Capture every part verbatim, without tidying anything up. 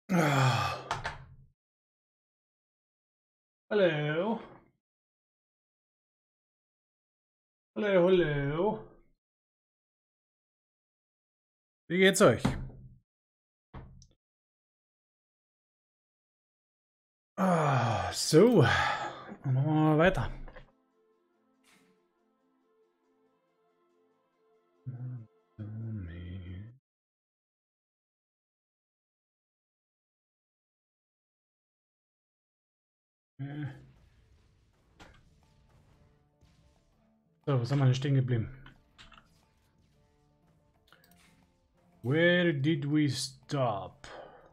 Ah. Hallo. Hallo, hallo. Wie geht's euch? Ah, so. Dann machen wir mal weiter. So, was haben wir denn stehen geblieben? Where did we stop?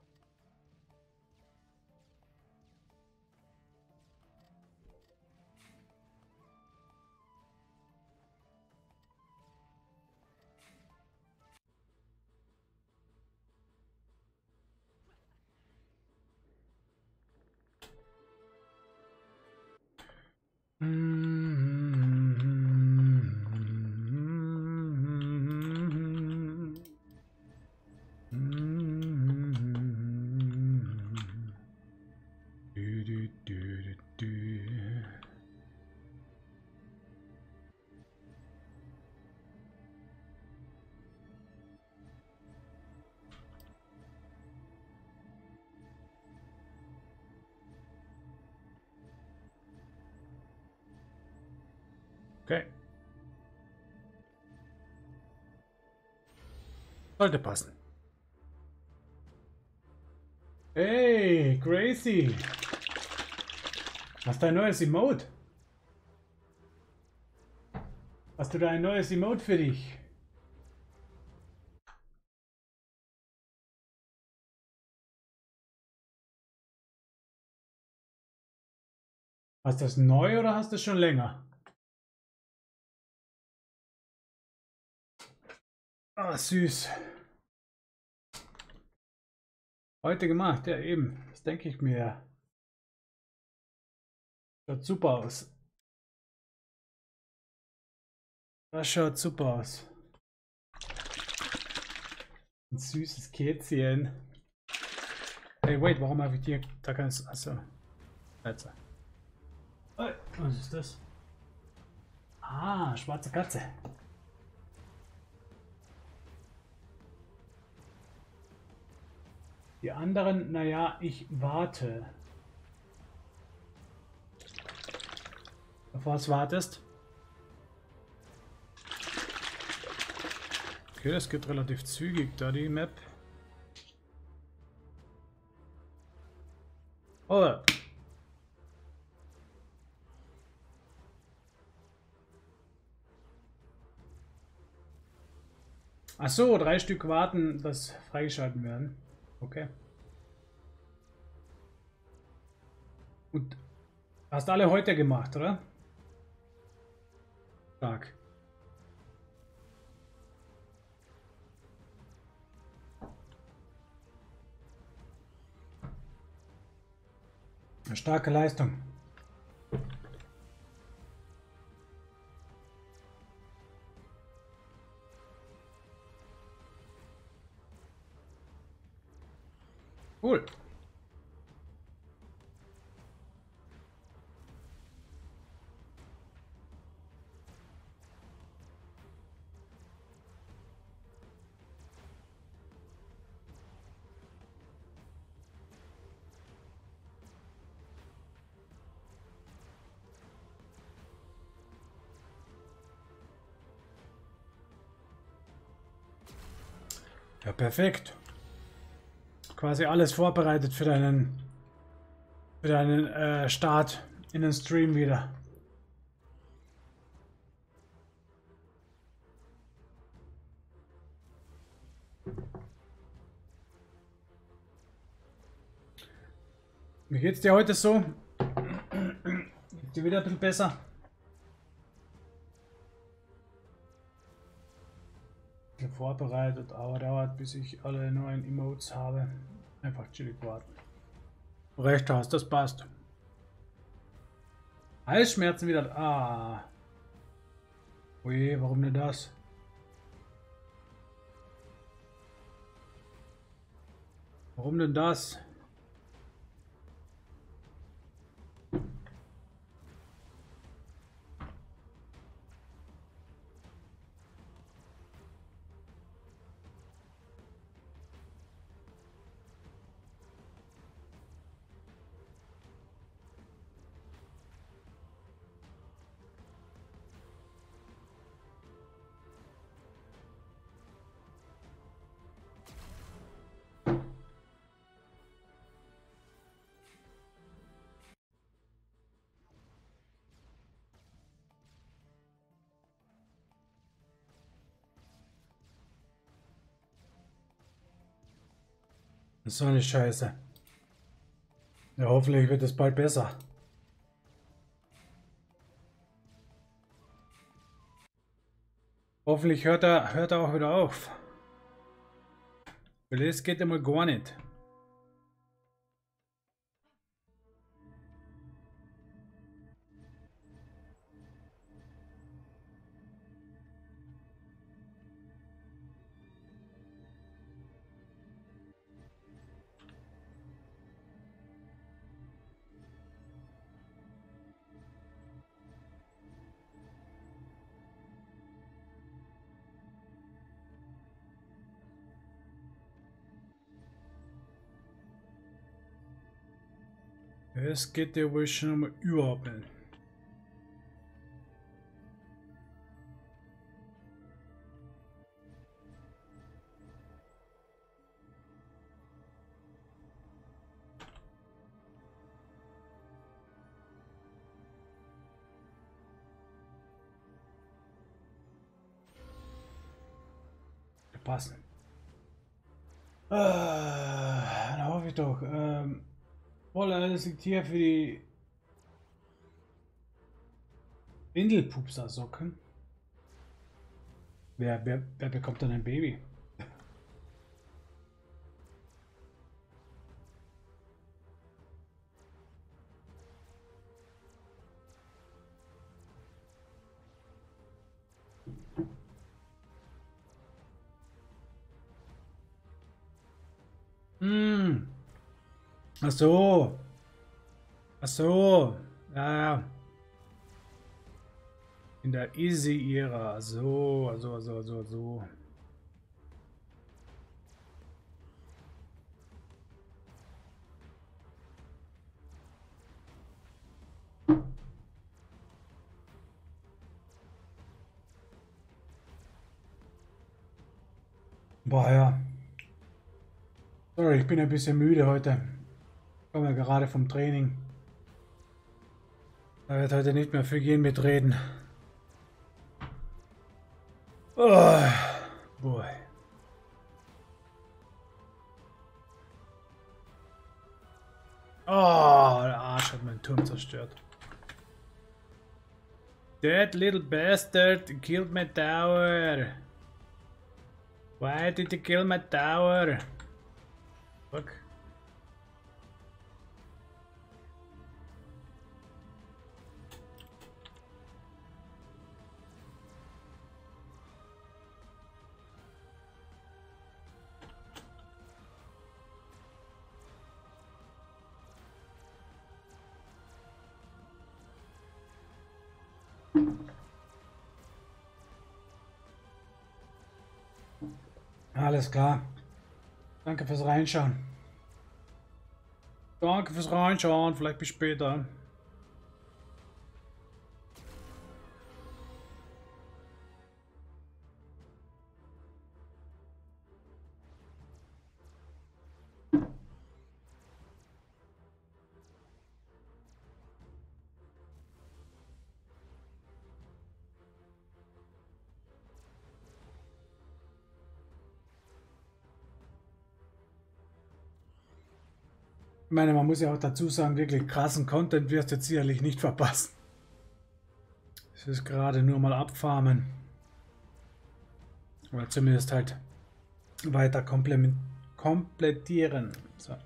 Okay. Sollte passen. Hey, Gracie. Hast du ein neues Emote? Hast du da ein neues Emote für dich? Hast du das neu oder hast du es schon länger? Ah, süß. Heute gemacht, ja eben. Das denke ich mir. Schaut super aus. Das schaut super aus. Ein süßes Kätzchen. Hey, wait, warum habe ich hier da keins? Achso. Jetzt. Oh, was ist das? Ah, schwarze Katze. Die anderen, naja, ich warte. Auf was wartest? Okay, das geht relativ zügig, da die Map. Oh. Ach so, drei Stück warten, dass freigeschalten werden. Okay. Und hast alle heute gemacht, oder? Stark. Eine starke Leistung. Cool. Ja, perfekt. Quasi alles vorbereitet für deinen, für deinen äh, Start in den Stream wieder. Wie geht's dir heute so? Geht's dir wieder ein bisschen besser? Vorbereitet, aber dauert, bis ich alle neuen Emotes habe. Einfach chillig warten. Recht hast, das passt. Halsschmerzen wieder. Ah. Oje, warum denn das? Warum denn das? So eine Scheiße. Ja, hoffentlich wird es bald besser. Hoffentlich hört er, hört er auch wieder auf. Weil das geht immer gar nicht. Es geht ja wohl schon mal überhaupt nicht. Passen. Ah, dann hoffe ich doch. Ähm, Voller liegt hier für die Windelpupser-Socken. Wer, wer, wer bekommt dann ein Baby? Hm. Ach so. Ach so. Ja, ja. In der Easy-Ära. So, so, so, so, so. Boah, ja. Sorry, ich bin ein bisschen müde heute. Ich komme ja gerade vom Training. Da wird heute nicht mehr viel gehen mit Reden. Oh, boy. Oh, der Arsch hat meinen Turm zerstört. That little bastard killed my tower. Why did he kill my tower? Fuck. Alles klar. Danke fürs Reinschauen. Danke fürs Reinschauen. Vielleicht bis später. Ich meine, man muss ja auch dazu sagen, wirklich krassen Content wirst du jetzt sicherlich nicht verpassen. Es ist gerade nur mal abfarmen. Oder zumindest halt weiter komplettieren. So.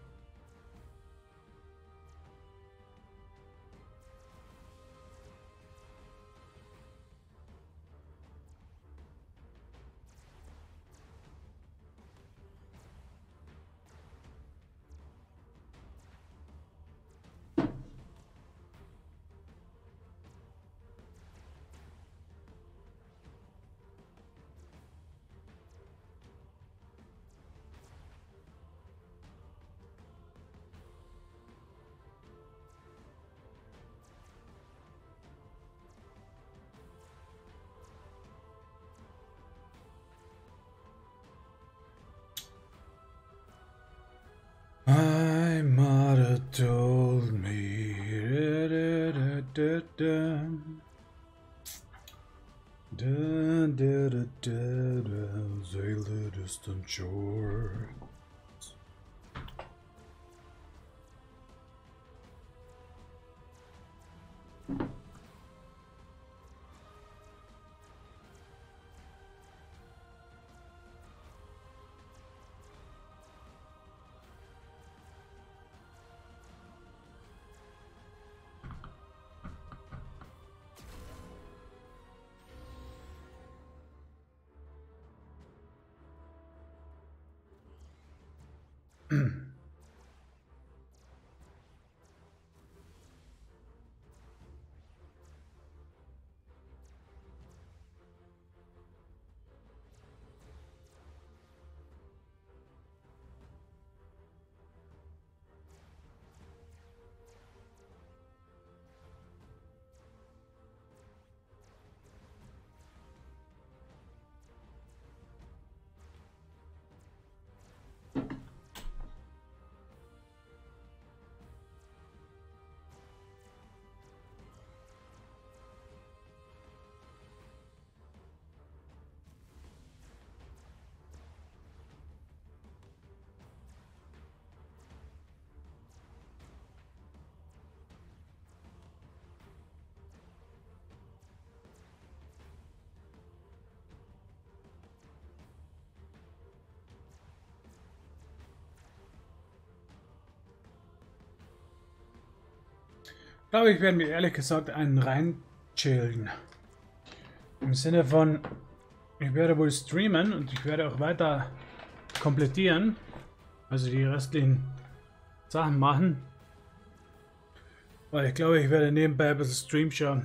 My mother told me da, da, da, da, da, da, da, da, da, sail the distant shore. Ich glaube, ich werde mir ehrlich gesagt einen rein chillen. Im Sinne von, ich werde wohl streamen und ich werde auch weiter komplettieren. Also die restlichen Sachen machen. Weil ich glaube, ich werde nebenbei ein bisschen Stream schauen.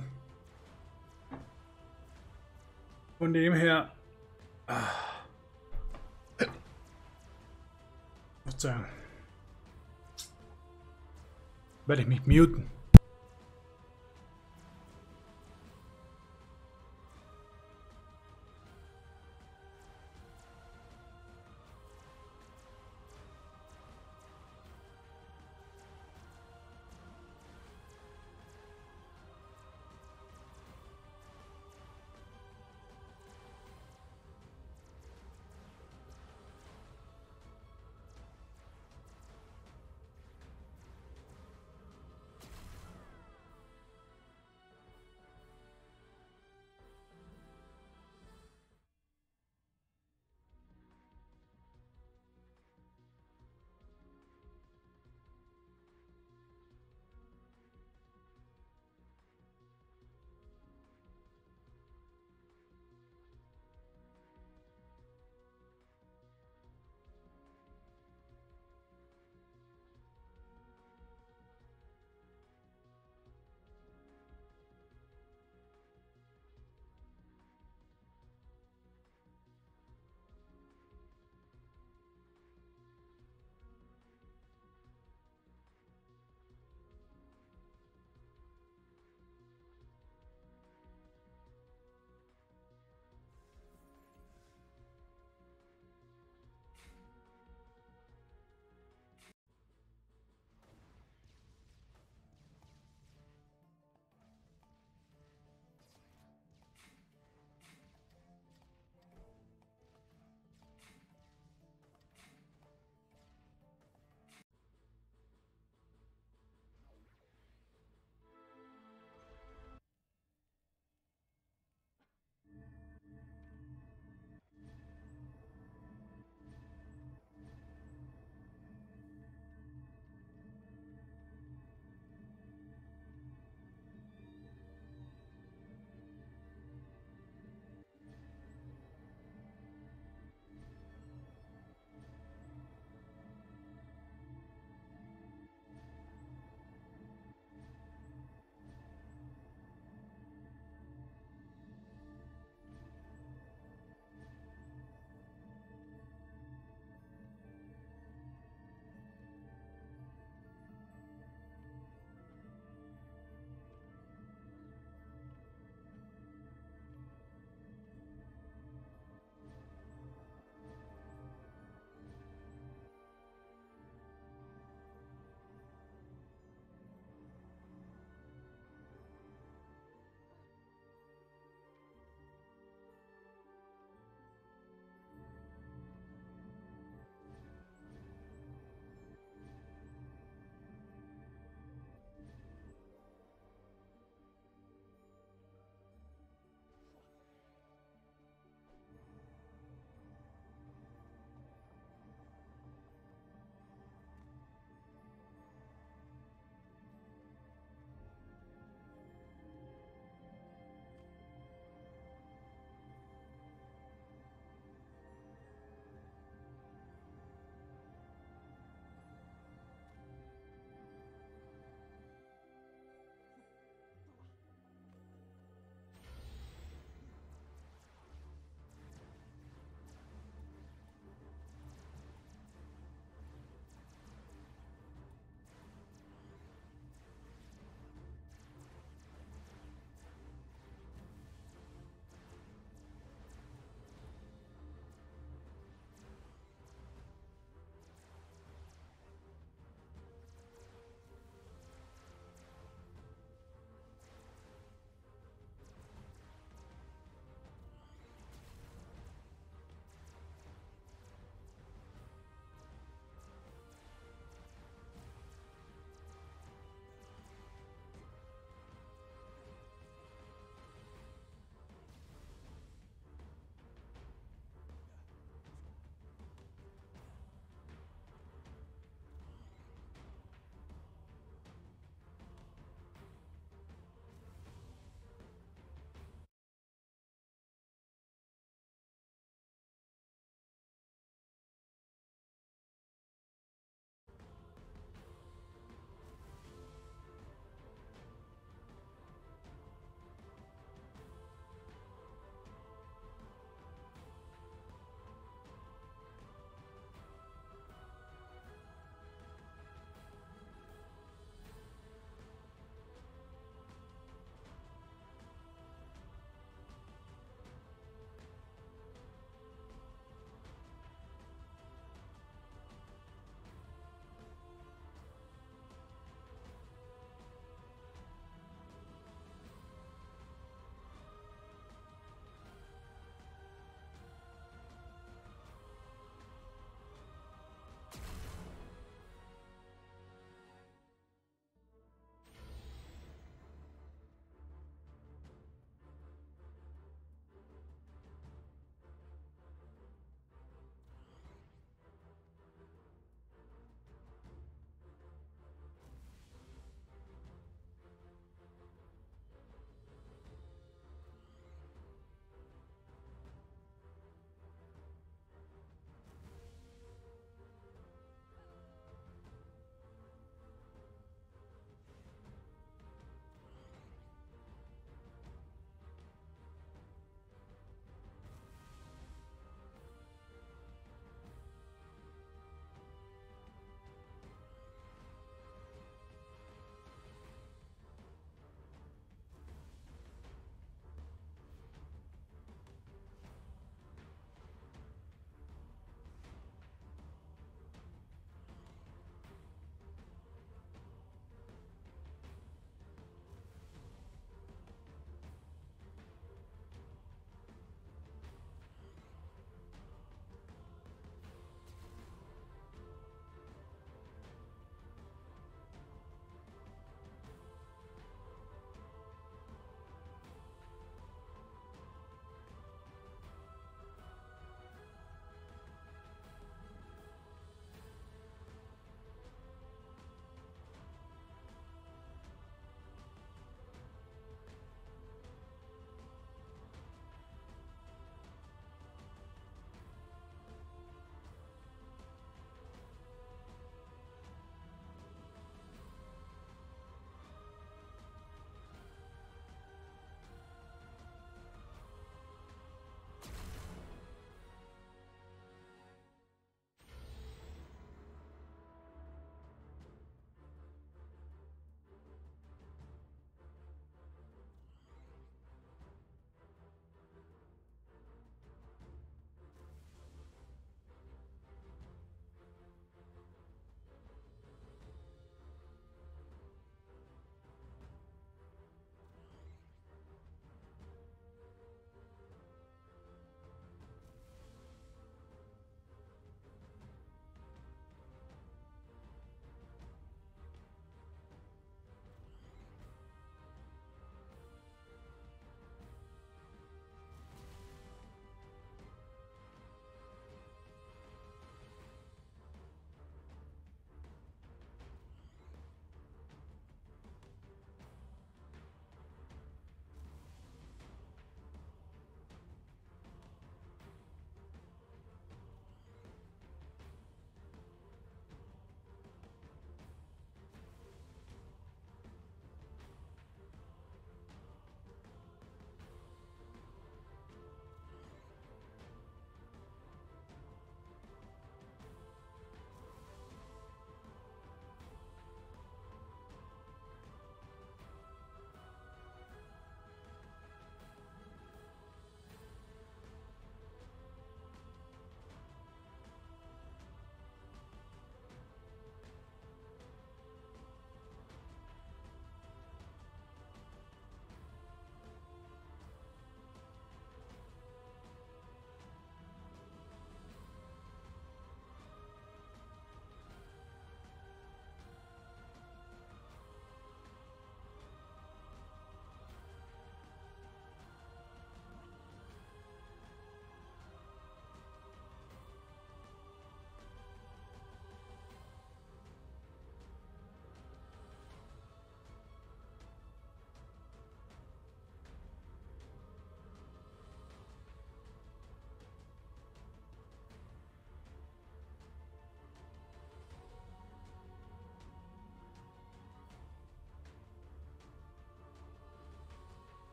Von dem her... Ah, Verzeihung. Werde ich mich muten.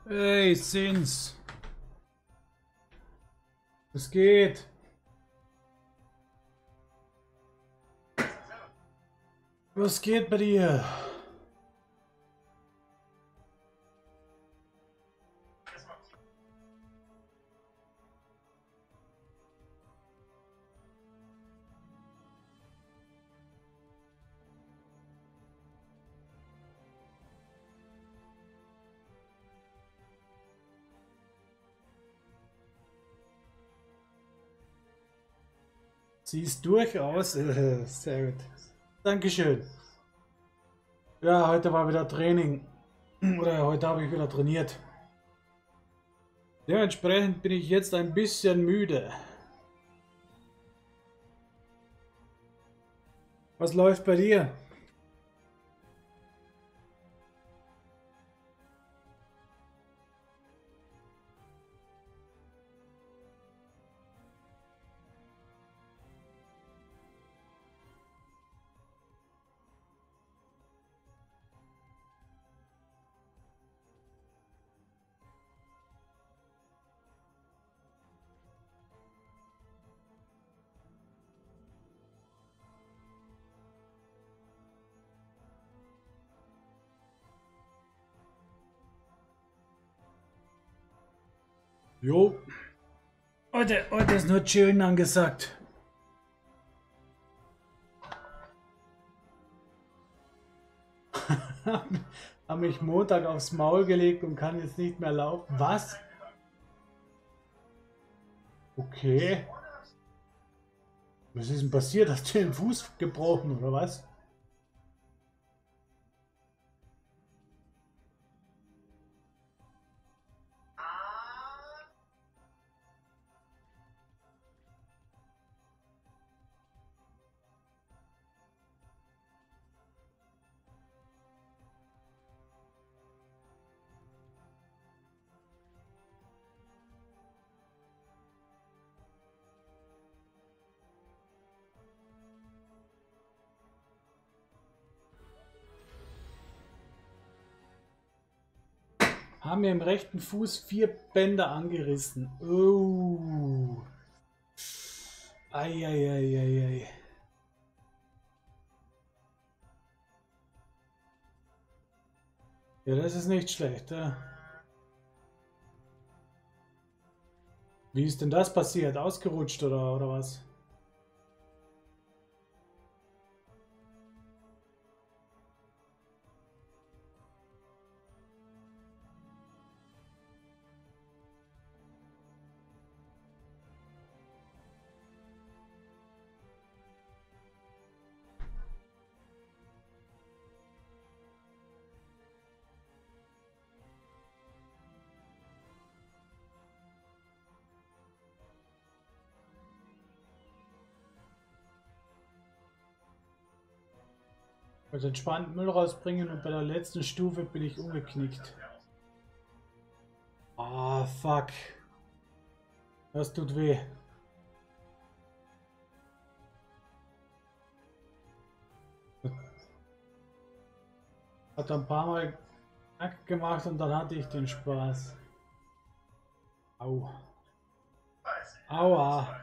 Hey, Sins. Es geht. Was geht bei dir? Siehst durchaus. Äh, sehr gut. Dankeschön. Ja, heute war wieder Training. Oder heute habe ich wieder trainiert. Dementsprechend bin ich jetzt ein bisschen müde. Was läuft bei dir? Jo. Heute, heute ist nur chillen angesagt. Habe mich Montag aufs Maul gelegt und kann jetzt nicht mehr laufen. Was? Okay. Was ist denn passiert? Hast du den Fuß gebrochen oder was? Haben mir im rechten Fuß vier Bänder angerissen. Oh. Eieieiei. Ja, das ist nicht schlecht. Ja. Wie ist denn das passiert? Ausgerutscht oder, oder was? Also entspannt Müll rausbringen und bei der letzten Stufe bin ich umgeknickt. Ah, fuck. Das tut weh. Hat ein paar Mal Knack gemacht und dann hatte ich den Spaß. Au. Aua.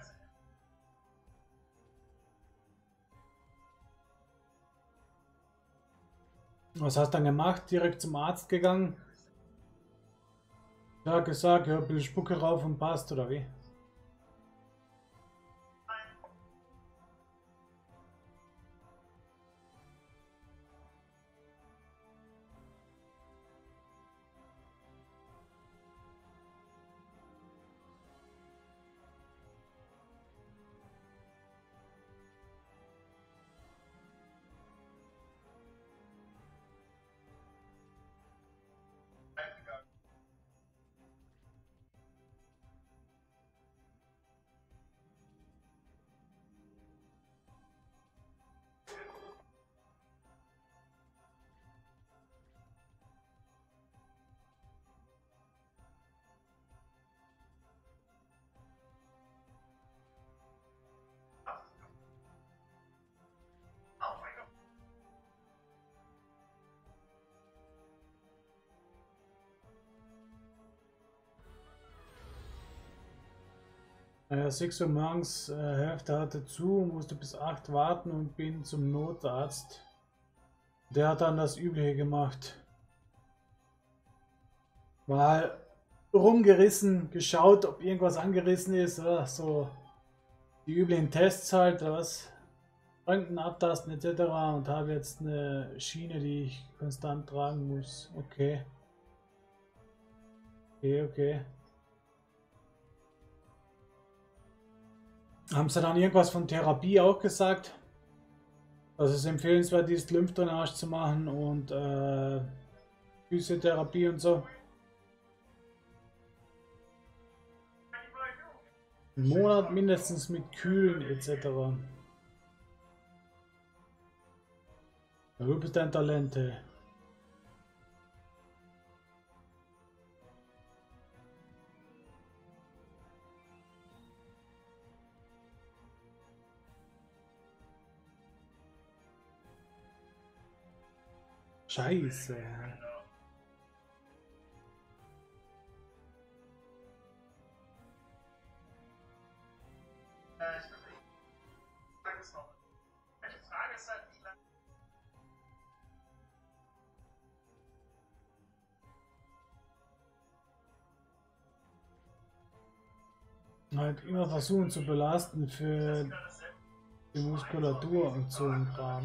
Was hast du dann gemacht? Direkt zum Arzt gegangen? Ja, gesagt, ja, ein bisschen Spucke rauf und passt, oder wie? Äh, sechs Uhr morgens, äh, Hälfte hatte zu, musste bis acht warten und bin zum Notarzt. Der hat dann das Übliche gemacht. Mal rumgerissen, geschaut, ob irgendwas angerissen ist, oder so die üblichen Tests halt, oder was, Röntgen abtasten et cetera. Und habe jetzt eine Schiene, die ich konstant tragen muss. Okay. Okay, okay. Haben sie dann irgendwas von Therapie auch gesagt? Dass es empfehlenswert ist, Lymphdrainage zu machen und äh, Physiotherapie und so? Einen Monat mindestens mit Kühlen et cetera. Ja, du bist ein Talent, ey. Scheiße. Halt immer versuchen zu belasten für die Muskulatur und so ein Kram.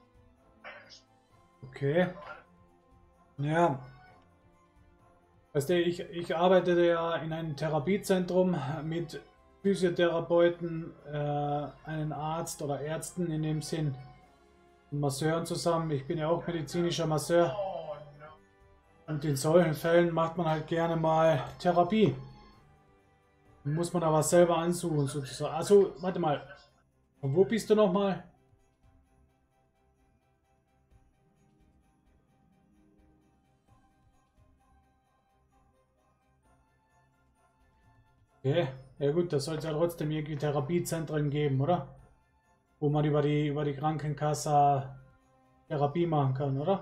Okay. Ja. Weißt du, ich, ich arbeitete ja in einem Therapiezentrum mit Physiotherapeuten, äh, einen Arzt oder Ärzten in dem Sinn, und Masseuren zusammen. Ich bin ja auch medizinischer Masseur. Und in solchen Fällen macht man halt gerne mal Therapie. Muss man aber selber ansuchen sozusagen. Also, warte mal. Wo bist du nochmal? Okay. Ja gut, das soll es ja trotzdem irgendwie Therapiezentren geben, oder? Wo man über die, über die Krankenkasse Therapie machen kann, oder?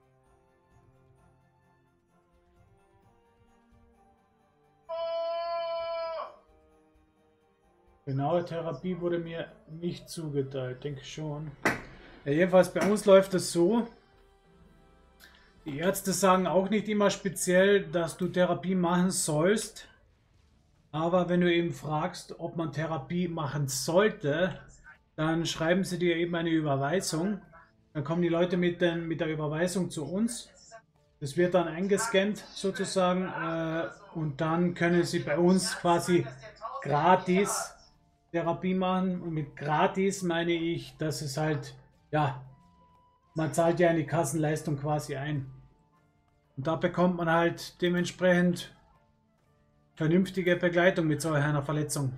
Genaue Therapie wurde mir nicht zugeteilt, denke ich schon. Ja, jedenfalls bei uns läuft es so. Die Ärzte sagen auch nicht immer speziell, dass du Therapie machen sollst. Aber wenn du eben fragst, ob man Therapie machen sollte, dann schreiben sie dir eben eine Überweisung. Dann kommen die Leute mit, den, mit der Überweisung zu uns. Das wird dann eingescannt sozusagen äh, und dann können sie bei uns quasi gratis Therapie machen. Und mit gratis meine ich, dass es halt, ja, man zahlt ja eine Kassenleistung quasi ein. Und da bekommt man halt dementsprechend vernünftige Begleitung mit so einer Verletzung.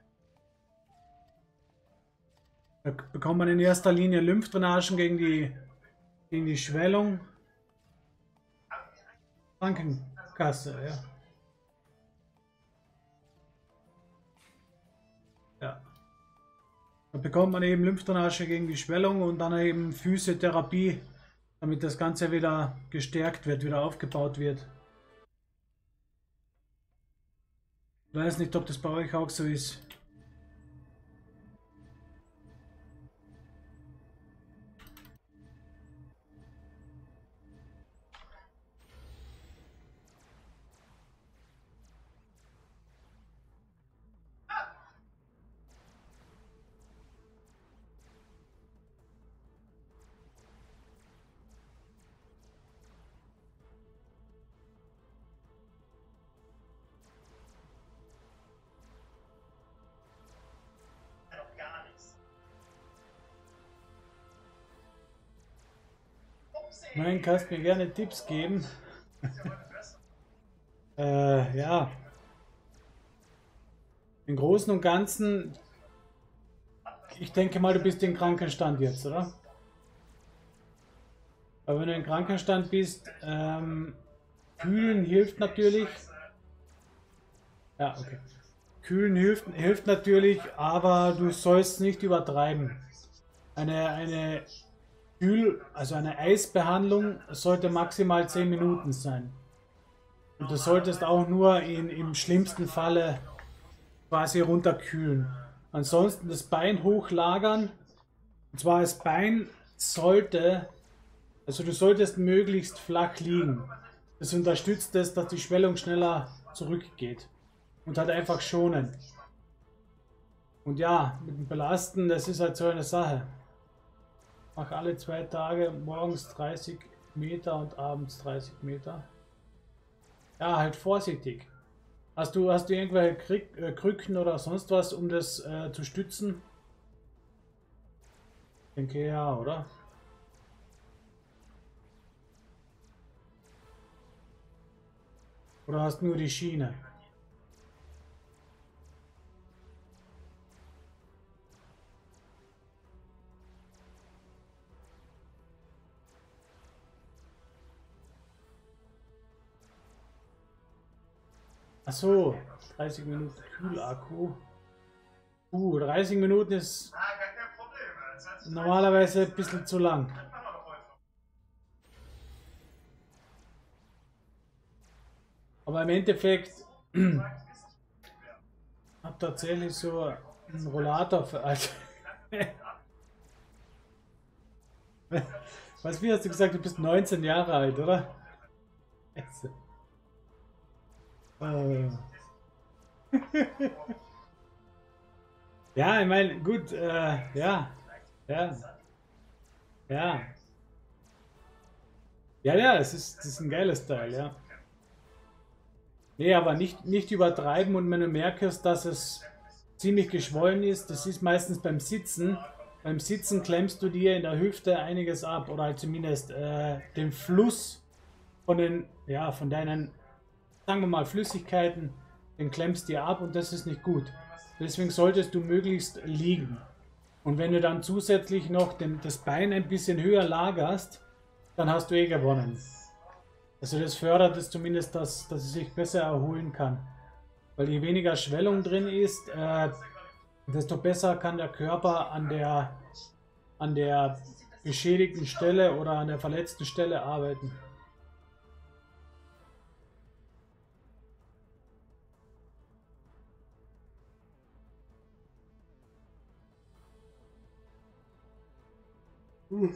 Da bekommt man in erster Linie Lymphdrainagen gegen die, gegen die Schwellung. Krankenkasse, ja. Ja. Da bekommt man eben Lymphdrainage gegen die Schwellung und dann eben Physiotherapie, damit das Ganze wieder gestärkt wird, wieder aufgebaut wird. Ich weiß nicht, ob das bei euch auch so ist. Nein, kannst mir gerne Tipps geben. äh, ja. Im Großen und Ganzen, ich denke mal, du bist im Krankenstand jetzt, oder? Aber wenn du im Krankenstand bist, ähm, kühlen hilft natürlich. Ja, okay. Kühlen hilft, hilft natürlich, aber du sollst nicht übertreiben. Eine, eine Kühl, also eine Eisbehandlung sollte maximal zehn Minuten sein. Und du solltest auch nur in, im schlimmsten Falle quasi runterkühlen. Ansonsten das Bein hochlagern. Und zwar das Bein sollte, also du solltest möglichst flach liegen. Das unterstützt es, dass die Schwellung schneller zurückgeht. Und halt einfach schonen. Und ja, mit dem Belasten, das ist halt so eine Sache. Mach alle zwei Tage morgens dreißig Meter und abends dreißig Meter. Ja, halt vorsichtig. Hast du, hast du irgendwelche Krieg, äh, Krücken oder sonst was, um das äh, zu stützen? Ich denke ja, oder? Oder hast nur die Schiene? Ach so, dreißig Minuten Kühlakku. Uh, dreißig Minuten ist normalerweise ein bisschen zu lang. Aber im Endeffekt habe tatsächlich so einen Rollator für. Also was, wie hast du gesagt, du bist neunzehn Jahre alt, oder? Äh. Ja, ich meine, gut, äh, ja, ja, ja. Ja, ja, es ist, das ist ein geiles Teil, ja. Nee, aber nicht, nicht übertreiben, und wenn du merkst, dass es ziemlich geschwollen ist, das ist meistens beim Sitzen. Beim Sitzen klemmst du dir in der Hüfte einiges ab, oder halt zumindest äh, den Fluss von den, ja, von deinen, sagen wir mal, Flüssigkeiten, den klemmst dir ab, und das ist nicht gut. Deswegen solltest du möglichst liegen. Und wenn du dann zusätzlich noch den, das Bein ein bisschen höher lagerst, dann hast du eh gewonnen. Also das fördert es zumindest, dass, dass es sich besser erholen kann. Weil je weniger Schwellung drin ist, äh, desto besser kann der Körper an der, an der beschädigten Stelle oder an der verletzten Stelle arbeiten. Hm.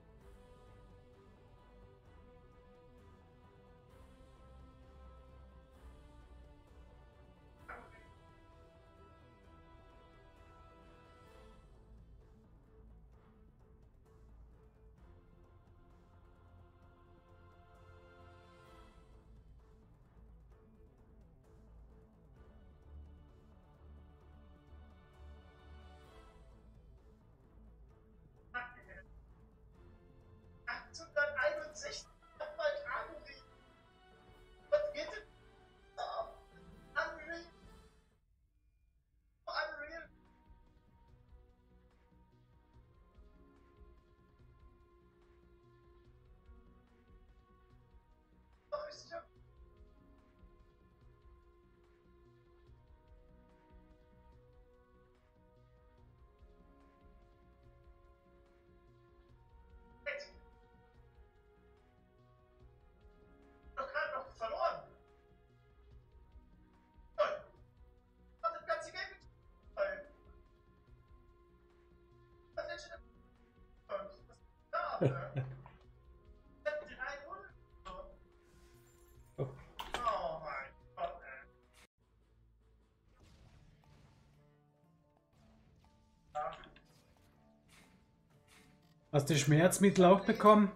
Hast du Schmerzmittel auch bekommen?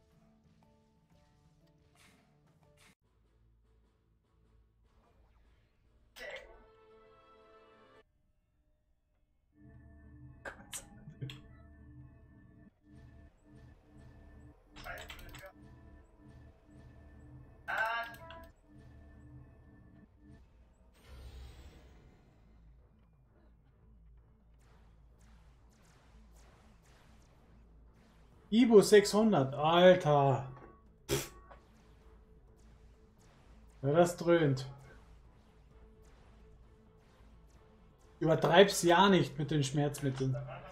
Ibu sechshundert, Alter. Ja, das dröhnt. Übertreib's ja nicht mit den Schmerzmitteln.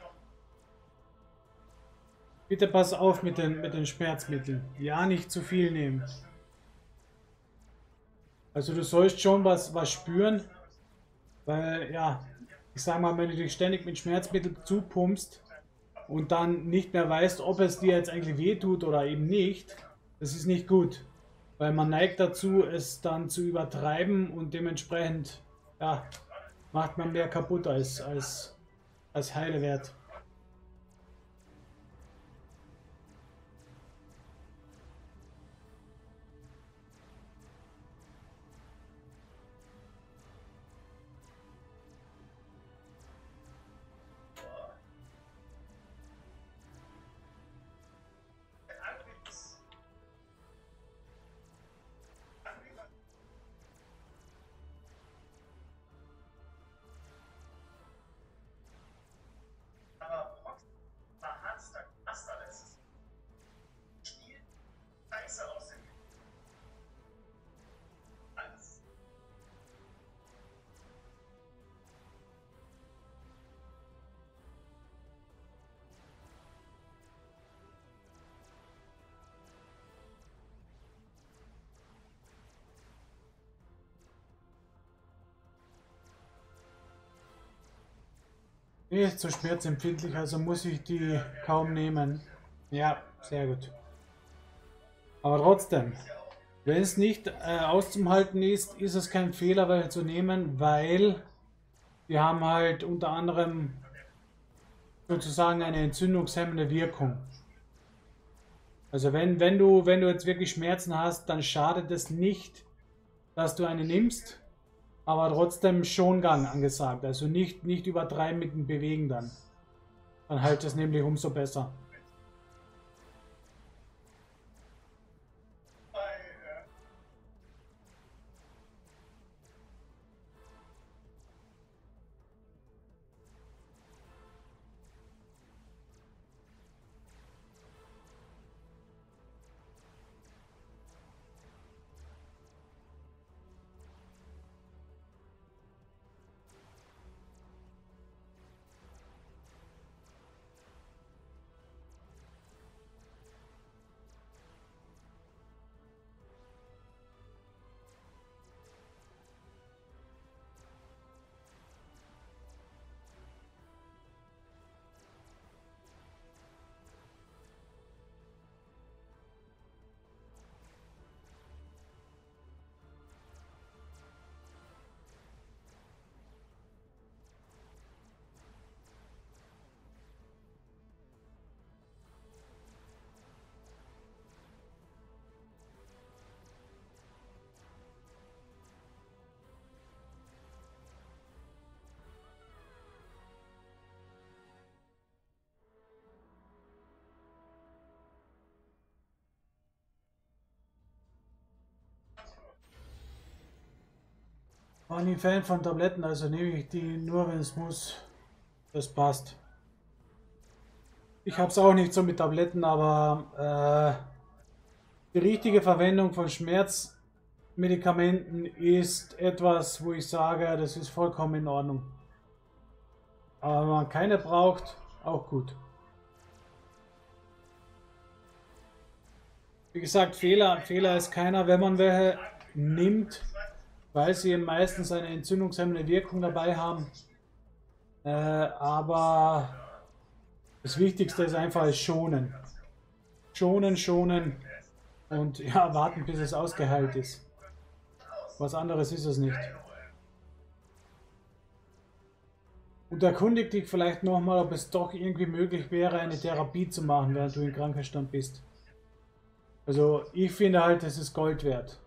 Bitte pass auf mit den, mit den Schmerzmitteln. Ja, nicht zu viel nehmen. Also du sollst schon was, was spüren. Weil, ja, ich sag mal, wenn du dich ständig mit Schmerzmitteln zupumpst und dann nicht mehr weißt, ob es dir jetzt eigentlich wehtut oder eben nicht, das ist nicht gut. Weil man neigt dazu, es dann zu übertreiben und dementsprechend, ja, macht man mehr kaputt als, als, als heile Wert. Die ist zu schmerzempfindlich, also muss ich die kaum nehmen. Ja, sehr gut. Aber trotzdem, wenn es nicht äh, auszuhalten ist, ist es kein Fehler, welche zu nehmen, weil wir haben halt unter anderem sozusagen eine entzündungshemmende Wirkung. Also wenn, wenn du, wenn du jetzt wirklich Schmerzen hast, dann schadet es nicht, dass du eine nimmst, aber trotzdem Schongang angesagt. Also nicht, nicht übertreiben mit dem Bewegen dann. Dann halt es nämlich umso besser. Ich bin nie Fan von Tabletten, also nehme ich die nur, wenn es muss. Das passt. Ich habe es auch nicht so mit Tabletten, aber äh, die richtige Verwendung von Schmerzmedikamenten ist etwas, wo ich sage, das ist vollkommen in Ordnung. Aber wenn man keine braucht, auch gut. Wie gesagt, Fehler, Fehler ist keiner, wenn man welche nimmt, weil sie eben meistens eine entzündungshemmende Wirkung dabei haben. Äh, aber das Wichtigste ist einfach schonen. Schonen, schonen und ja, warten, bis es ausgeheilt ist. Was anderes ist es nicht. Und erkundig dich vielleicht nochmal, ob es doch irgendwie möglich wäre, eine Therapie zu machen, während du im Krankenstand bist. Also ich finde halt, es ist Gold wert.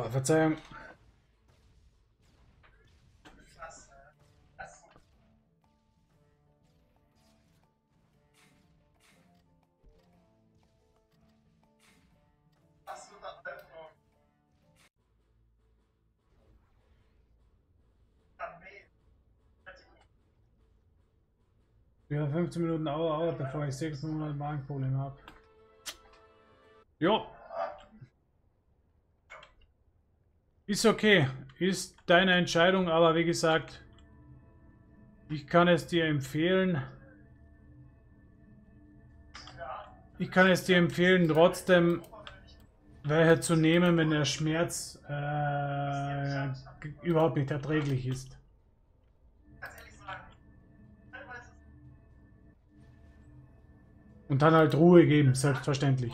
Oh, Verzeihung. Ja, fünfzehn Minuten dauert, bevor ich sechs Monate Magenprobleme habe. Jo. Ist okay. Ist deine Entscheidung, aber wie gesagt, ich kann es dir empfehlen. Ich kann es dir empfehlen, trotzdem welche zu nehmen, wenn der Schmerz äh, überhaupt nicht erträglich ist. Und dann halt Ruhe geben, selbstverständlich.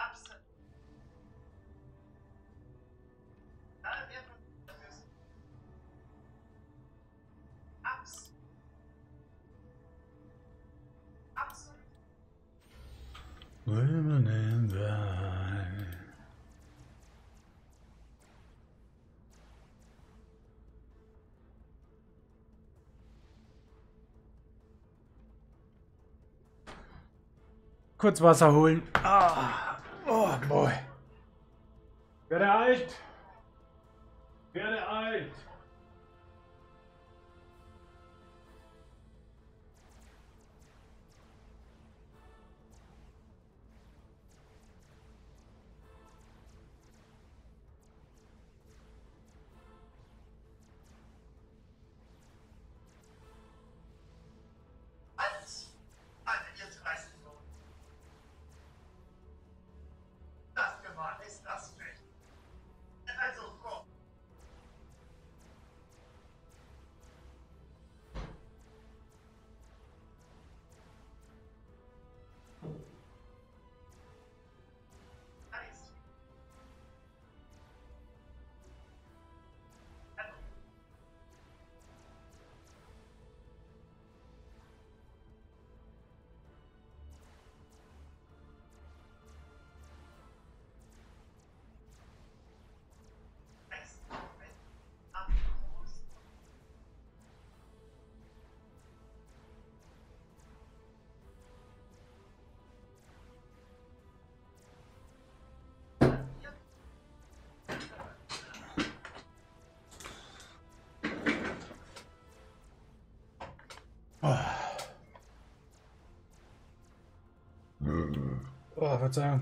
Kurz Wasser holen. Ah, oh boy. Werde alt. Werde alt. Oh, Verzeihung.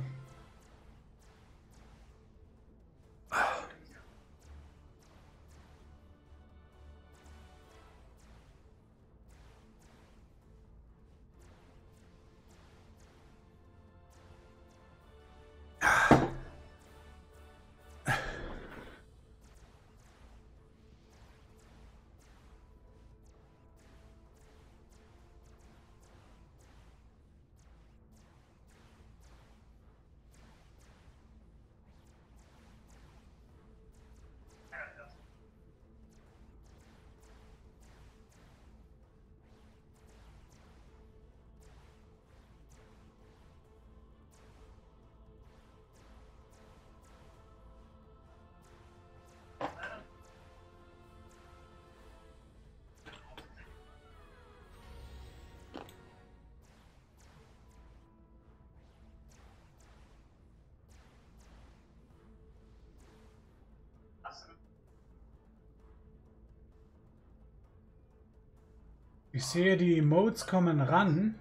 Ich sehe, die Emotes kommen ran.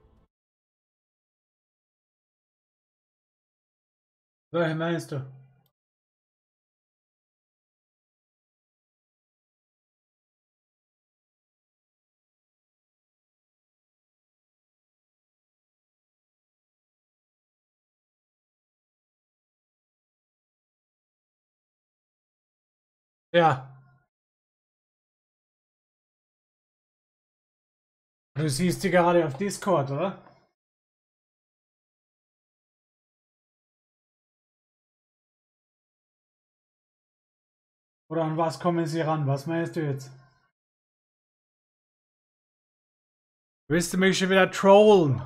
Was meinst du? Ja. Du siehst die gerade auf Discord, oder? Oder an was kommen sie ran? Was meinst du jetzt? Willst du mich schon wieder trollen?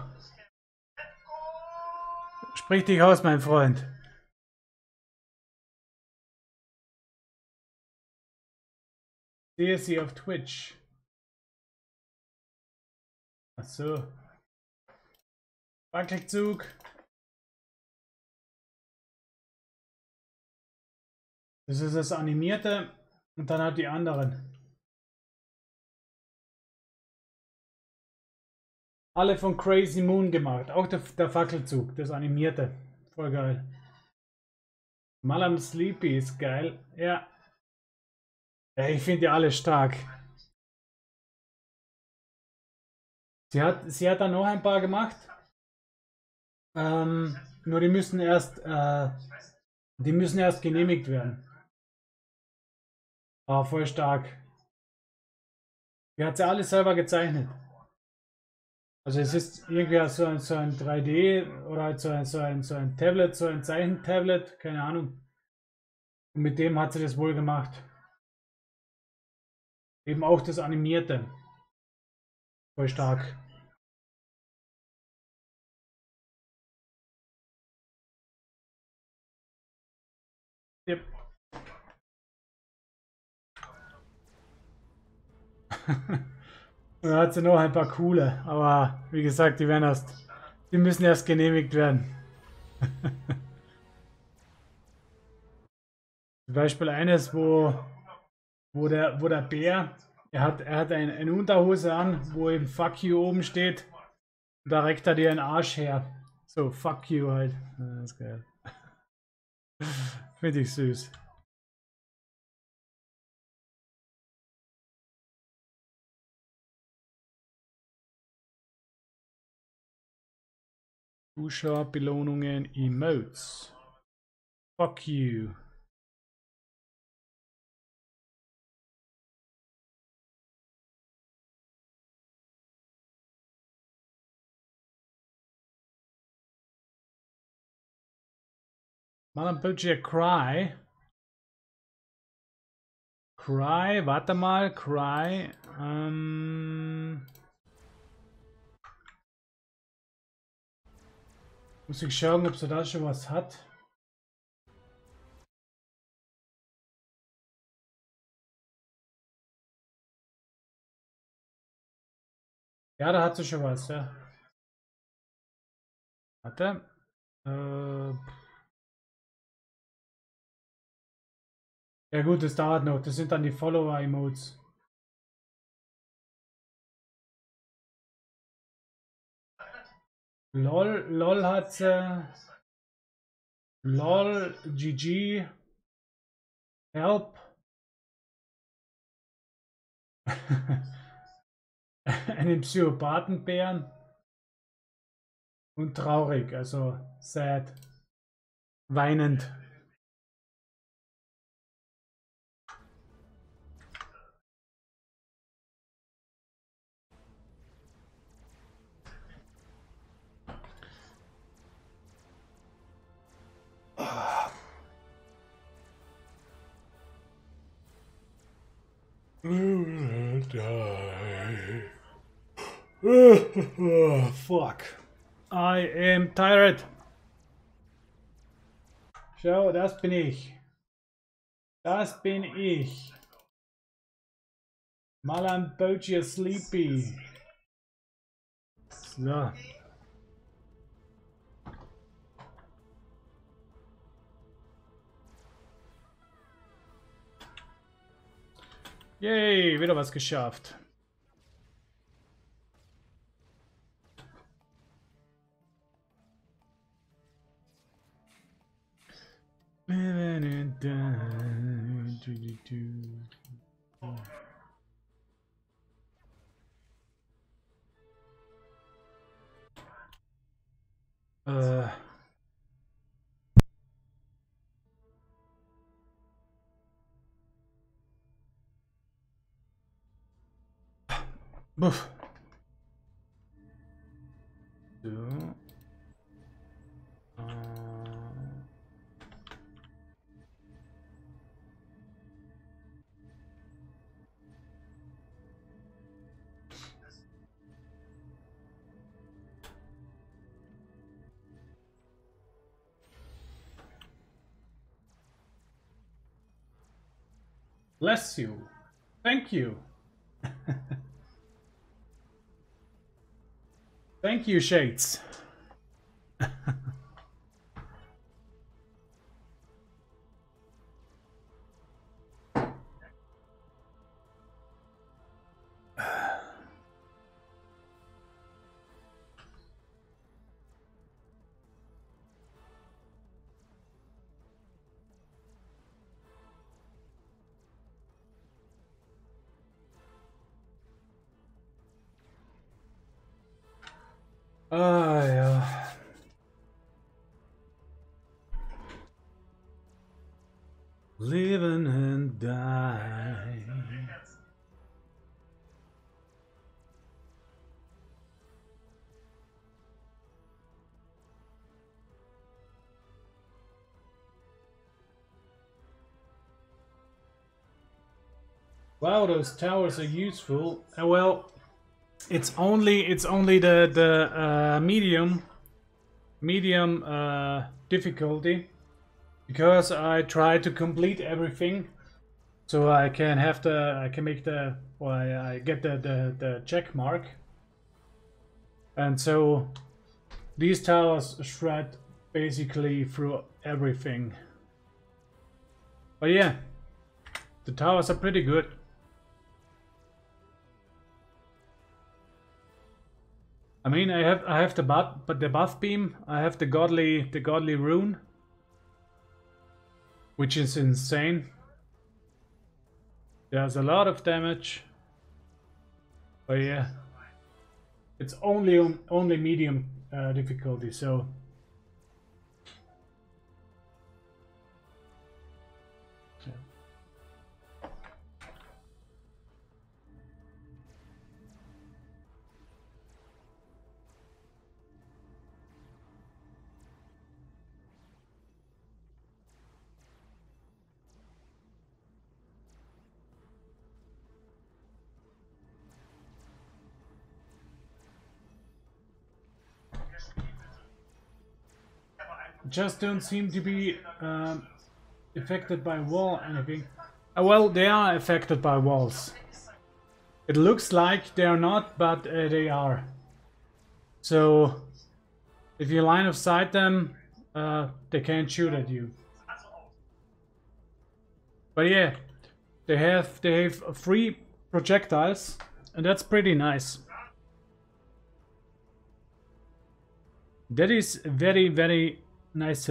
Sprich dich aus, mein Freund. Sehe sie auf Twitch. Ach so. Wackelzug. Das ist das Animierte und dann halt die anderen. Alle von Crazy Moon gemacht. Auch der, der Fackelzug, das Animierte. Voll geil. Malam Sleepy ist geil. Ja. Ja, ich finde die alle stark. Sie hat, sie hat dann noch ein paar gemacht. Ähm, nur die müssen erst, äh, die müssen erst genehmigt werden. Aber voll stark. Die hat sie alle selber gezeichnet. Also es ist irgendwie so ein, so ein drei D oder halt so ein, so ein, so ein Tablet, so ein Zeichentablet, keine Ahnung. Und mit dem hat sie das wohl gemacht. Eben auch das Animierte. Voll stark. Yep. Da hat sie noch ein paar coole, aber wie gesagt, die werden erst, die müssen erst genehmigt werden. Zum Beispiel eines, wo, wo der, wo der Bär, er hat, er hat ein, eine Unterhose an, wo eben Fuck you oben steht. Und da reckt er dir einen Arsch her. So, Fuck you halt. Das ist geil. Finde ich süß. Zuschauerbelohnungen, Emotes. Fuck you. Malam Böttcher Cry. Cry, warte mal, Cry. Ähm, muss ich schauen, ob sie da schon was hat. Ja, da hat sie schon was, ja. Warte. Äh, ja gut, das dauert noch. Das sind dann die Follower-Emotes. LOL, LOL hat sie. LOL, G G. Help. Einen Psychopathenbären. Und traurig, also sad. Weinend. Fuck. I am tired. Schau, das bin ich. Das bin ich. Malam Böttcher Sleepy. So. Yay, wieder was geschafft. Äh. Buff. So. Äh. Bless you. Thank you. Thank you, Shades. Ah, yeah. Living and dying. Wow, those towers are useful. Uh, well, it's only it's only the the uh, medium medium uh, difficulty, because I try to complete everything, so I can have the I can make the well I, I get the, the the check mark, and so these towers shred basically through everything. But yeah, the towers are pretty good. I mean, I have I have the buff, but the buff beam. I have the godly the godly rune, which is insane. There's a lot of damage, but yeah, it's only on only medium uh, difficulty. So just don't seem to be um, affected by wall anything. Uh, well, they are affected by walls. It looks like they are not, but uh, they are. So if you line of sight them, uh, they can't shoot at you. But yeah, they have they have free projectiles, and that's pretty nice. That is very very nice.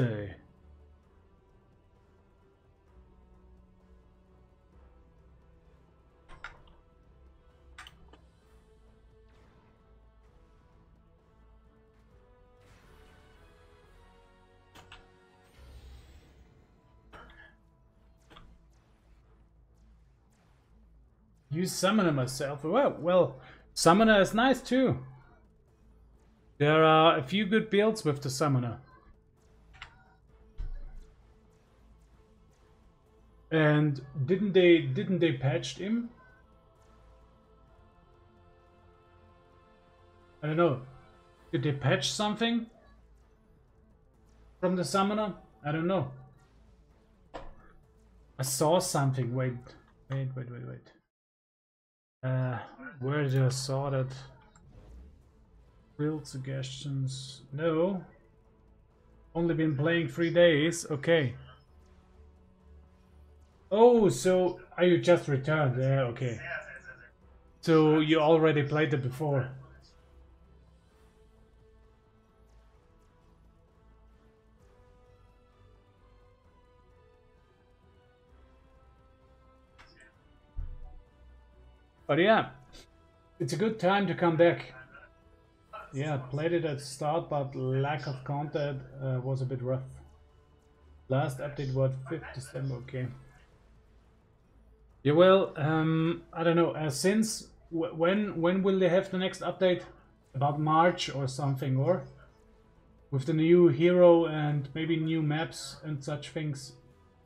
Use Summoner myself. Well, well, Summoner is nice too. There are a few good builds with the Summoner. And didn't they didn't they patched him? I don't know. Did they patch something from the Summoner? I don't know. I saw something. Wait, wait, wait, wait, wait. Uh, where did I saw that? Build suggestions. No. Only been playing three days. Okay. Oh, so are you just returned? Yeah, okay. So you already played it before. But yeah, it's a good time to come back. Yeah, played it at the start, but lack of content uh, was a bit rough. Last update was fifth December, okay. Yeah, well, um, I don't know. Uh, since w when when will they have the next update? About March or something, or with the new hero and maybe new maps and such things.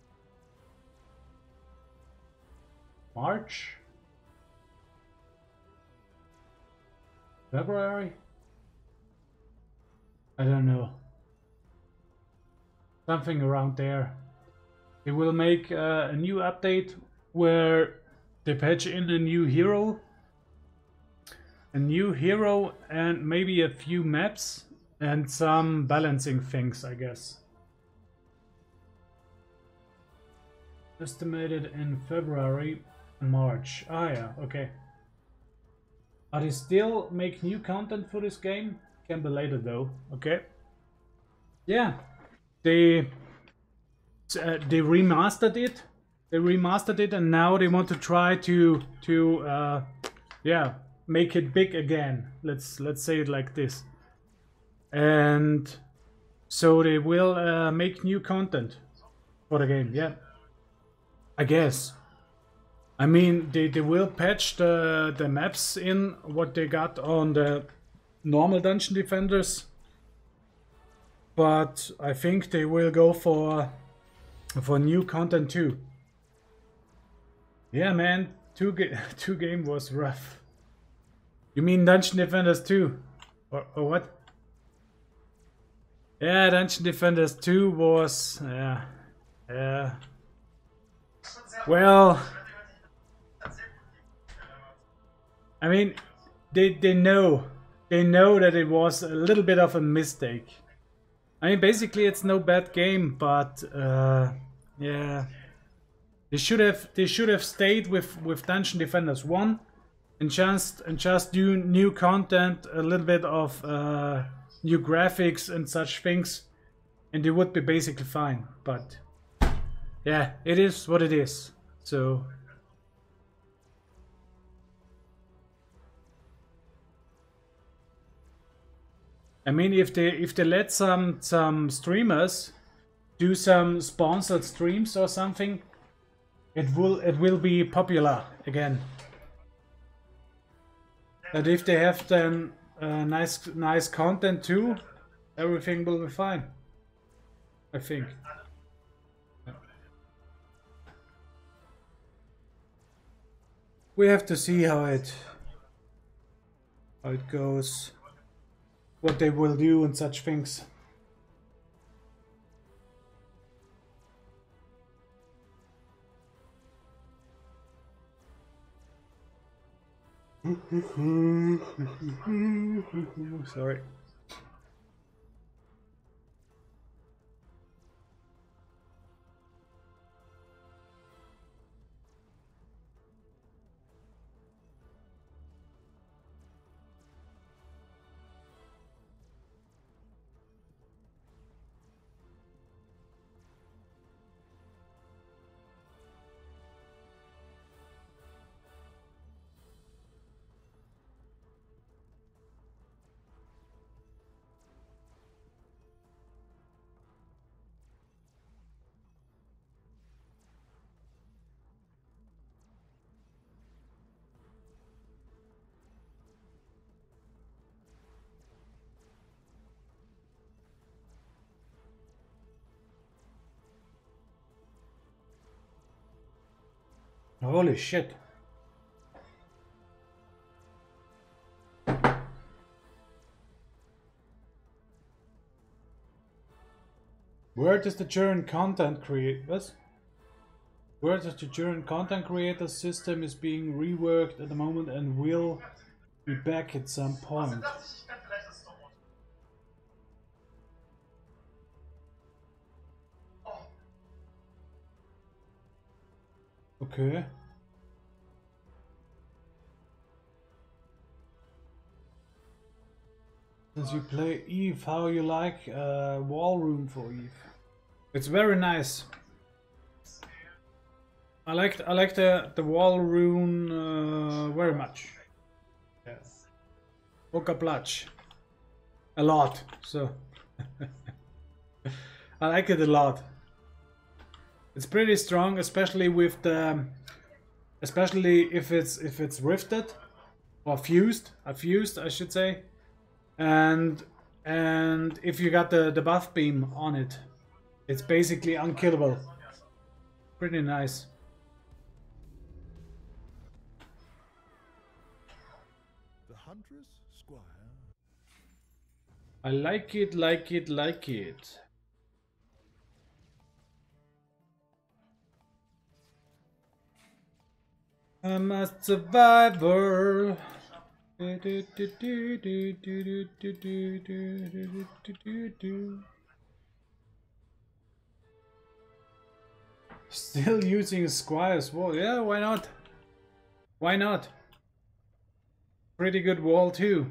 March? February? I don't know. Something around there. They will make uh, a new update where they patch in a new hero, a new hero, and maybe a few maps and some balancing things, I guess. Estimated in February, March. Ah, yeah, okay. Are they still make new content for this game? Can be later though. Okay. Yeah, they uh, they remastered it. They remastered it, and now they want to try to to uh, yeah, make it big again. Let's let's say it like this. And so they will uh, make new content for the game. Yeah, I guess. I mean, they they will patch the the maps in what they got on the normal Dungeon Defenders. But I think they will go for for new content too. Yeah, man, two ga two game was rough. You mean Dungeon Defenders two, or, or what? Yeah, Dungeon Defenders two was yeah, yeah. Well, I mean, they they know they know that it was a little bit of a mistake. I mean, basically, it's no bad game, but uh, yeah, they should have they should have stayed with with Dungeon Defenders one, and just and just do new content, a little bit of uh, new graphics and such things, and they would be basically fine. But yeah, it is what it is. So. I mean, if they if they let some some streamers do some sponsored streams or something, it will it will be popular again. And if they have then uh, nice nice content too, everything will be fine. I think. We have to see how it how it goes. What they will do and such things. Sorry. Holy shit. Where does the German content create what? Where does the German content creator system is being reworked at the moment and will be back at some point. Okay. Since you play Eve, how you like uh, Wall Room for Eve? It's very nice. I like I like the the Wall Room uh, very much. Yes. Oka Plach. A lot. So I like it a lot. It's pretty strong, especially with the, especially if it's if it's rifted or fused, uh, fused I should say, and and if you got the the buff beam on it, it's basically unkillable. Pretty nice. The Huntress Squire. I like it, like it, like it. I'm a survivor. Still using a Squire's wall. Yeah, why not? Why not? Pretty good wall too.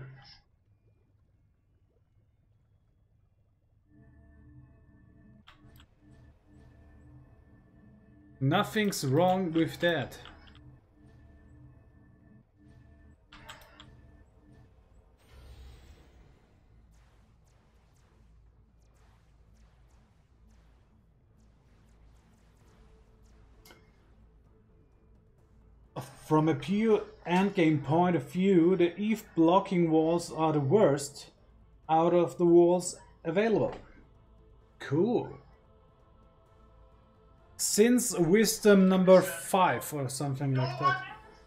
Nothing's wrong with that. From a pure endgame point of view, the Eve blocking walls are the worst out of the walls available. Cool. Since wisdom number five or something like that.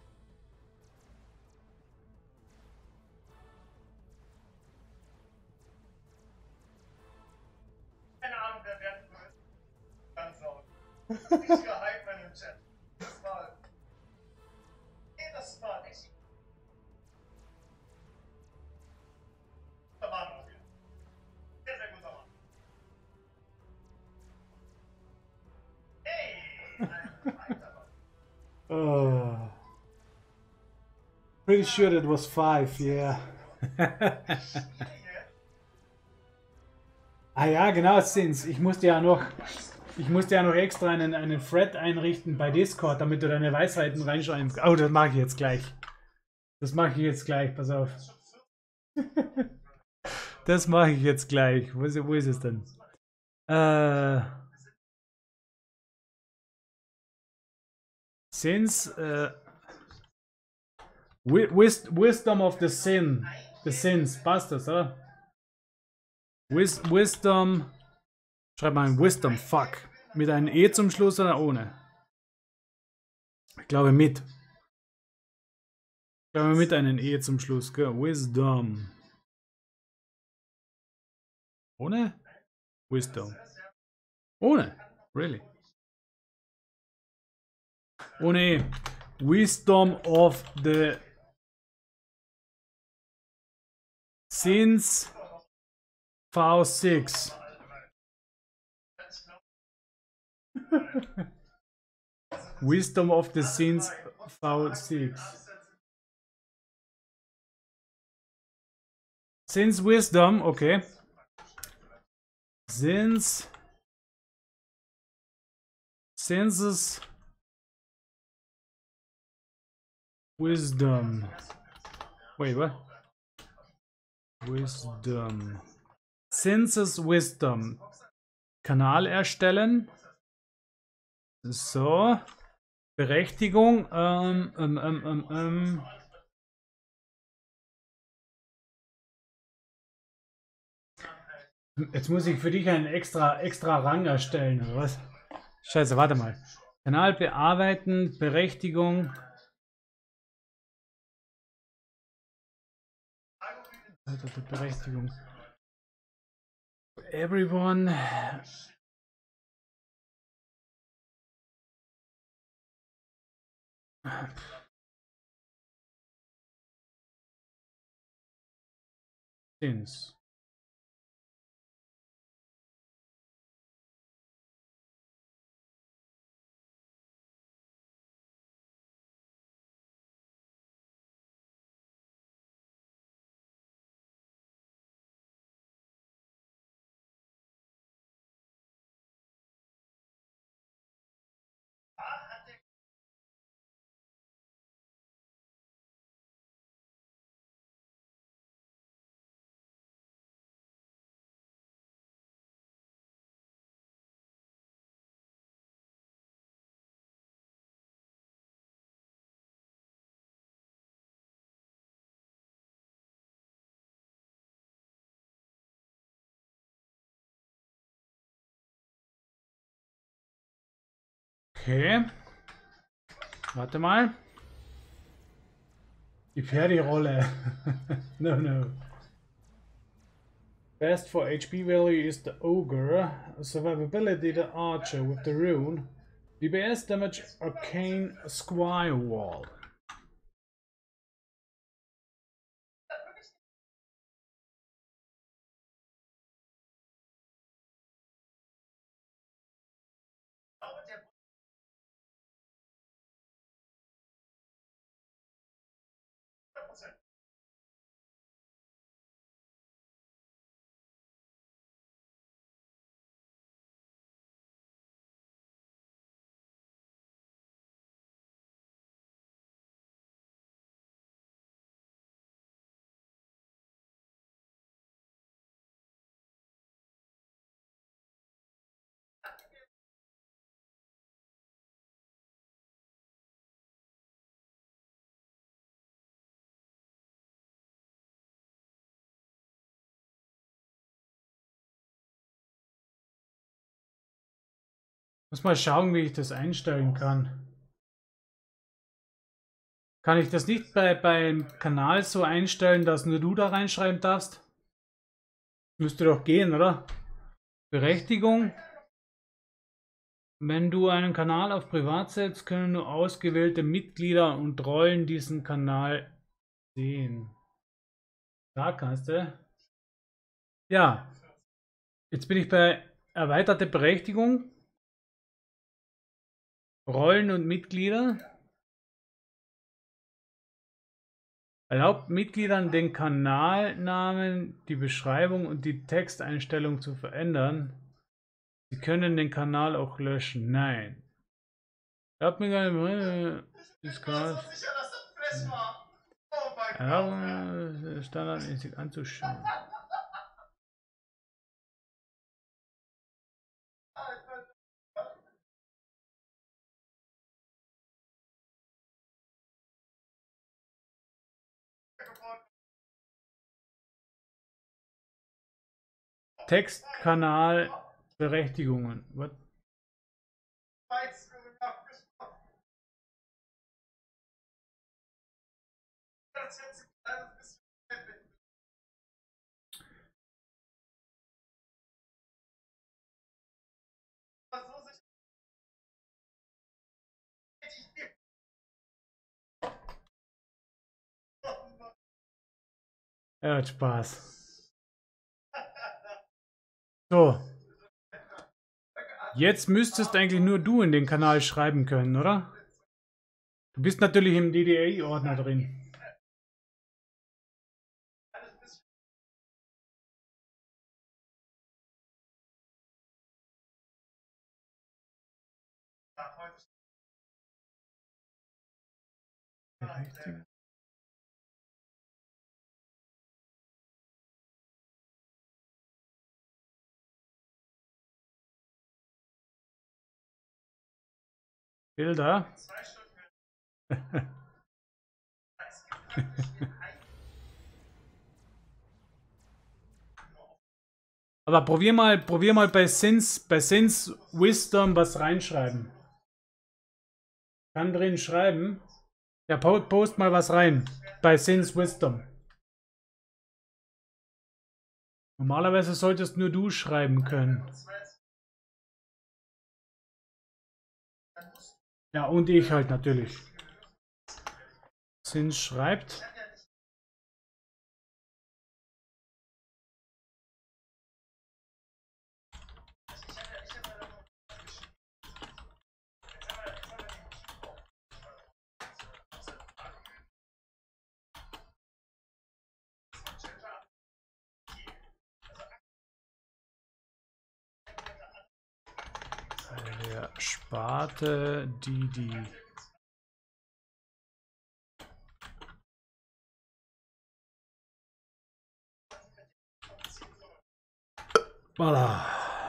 Oh. Pretty sure that was five, yeah. Ah ja, genau, Sins. Ich musste ja noch, ich musste ja noch extra einen, einen Thread einrichten bei Discord, damit du deine Weisheiten reinschreiben kannst. Oh, das mache ich jetzt gleich. Das mache ich jetzt gleich, pass auf. Das mache ich jetzt gleich. Wo ist, wo ist es denn? Äh... Since uh, wis wisdom of the sin, the sins, passt das, oder? Wis wisdom, schreib mal ein Wisdom, fuck. Mit einem E zum Schluss oder ohne? Ich glaube mit. Ich glaube mit einem E zum Schluss, gell? Wisdom. Ohne? Wisdom. Ohne? Really? Ohne Wisdom of the Sins V six. Wisdom of the Sins V six. Sins Wisdom, okay. Sins Senses Wisdom. Wait, what? Wisdom. Senses Wisdom. Kanal erstellen. So. Berechtigung. Ähm, ähm, ähm, ähm, ähm. Jetzt muss ich für dich einen extra, extra Rang erstellen, oder was? Scheiße, warte mal. Kanal bearbeiten, Berechtigung. Die Berechtigung. Everyone. Since. Okay. Warte mal. Die Pferderolle. No, no. Best for H P value is the Ogre. Survivability the Archer with the Rune. D B S damage Arcane Squire Wall. Muss mal schauen, wie ich das einstellen kann. Kann ich das nicht bei, beim Kanal so einstellen, dass nur du da reinschreiben darfst? Müsste doch gehen, oder? Berechtigung. Wenn du einen Kanal auf Privat setzt, können nur ausgewählte Mitglieder und Rollen diesen Kanal sehen. Da kannst du. Ja. Jetzt bin ich bei erweiterte Berechtigung. Rollen und Mitglieder. Erlaubt Mitgliedern den Kanalnamen, die Beschreibung und die Texteinstellung zu verändern. Sie können den Kanal auch löschen. Nein. Erlaubt mir keine ja, standardmäßig anzuschauen. Textkanal Berechtigungen. What? Er hat Spaß. So. Jetzt müsstest eigentlich nur du in den Kanal schreiben können, oder? Du bist natürlich im D D A-Ordner drin. Berechtigung. Bilder. Aber probier mal, probier mal bei Sins, bei Sins Wisdom was reinschreiben. Kann drin schreiben. Ja, post mal was rein. Bei Sins Wisdom. Normalerweise solltest nur du schreiben können. Ja, und ich halt natürlich. Sins schreibt. Der Sparte, die die voilà.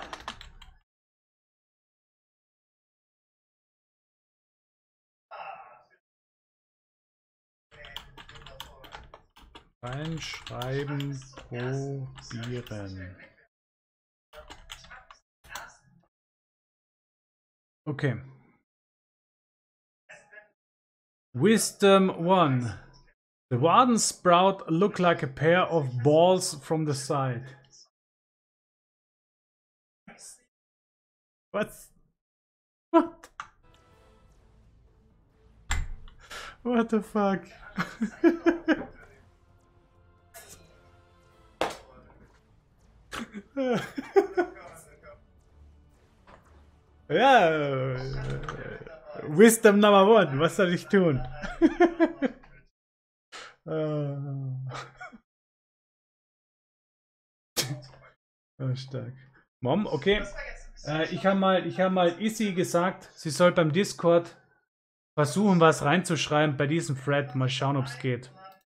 Reinschreiben, probieren. Okay. Wisdom one. The Warden Sprout look like a pair of balls from the side. What? What? What the fuck? Ja, Wisdom Number One, was soll ich tun? Oh, stark. Mom, okay. Äh, ich habe mal, ich habe mal Issy gesagt, sie soll beim Discord versuchen, was reinzuschreiben bei diesem Thread. Mal schauen, ob es geht.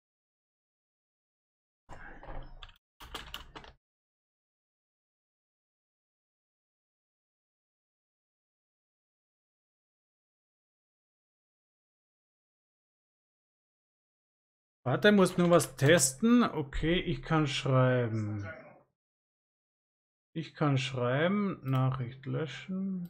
Warte, muss nur was testen. Okay, ich kann schreiben. Ich kann schreiben, Nachricht löschen.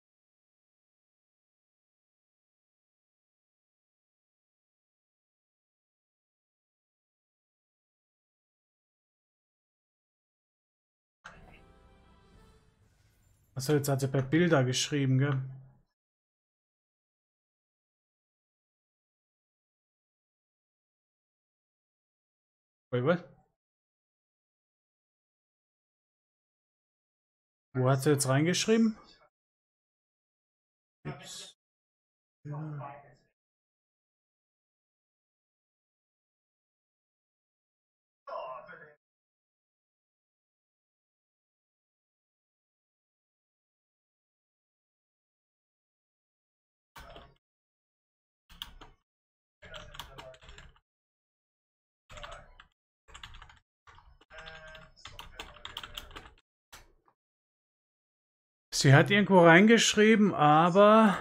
Achso, jetzt hat sie per Bilder geschrieben, gell? Wait, was? Wo hat sie jetzt reingeschrieben? Ups. Ja. Sie hat irgendwo reingeschrieben, aber...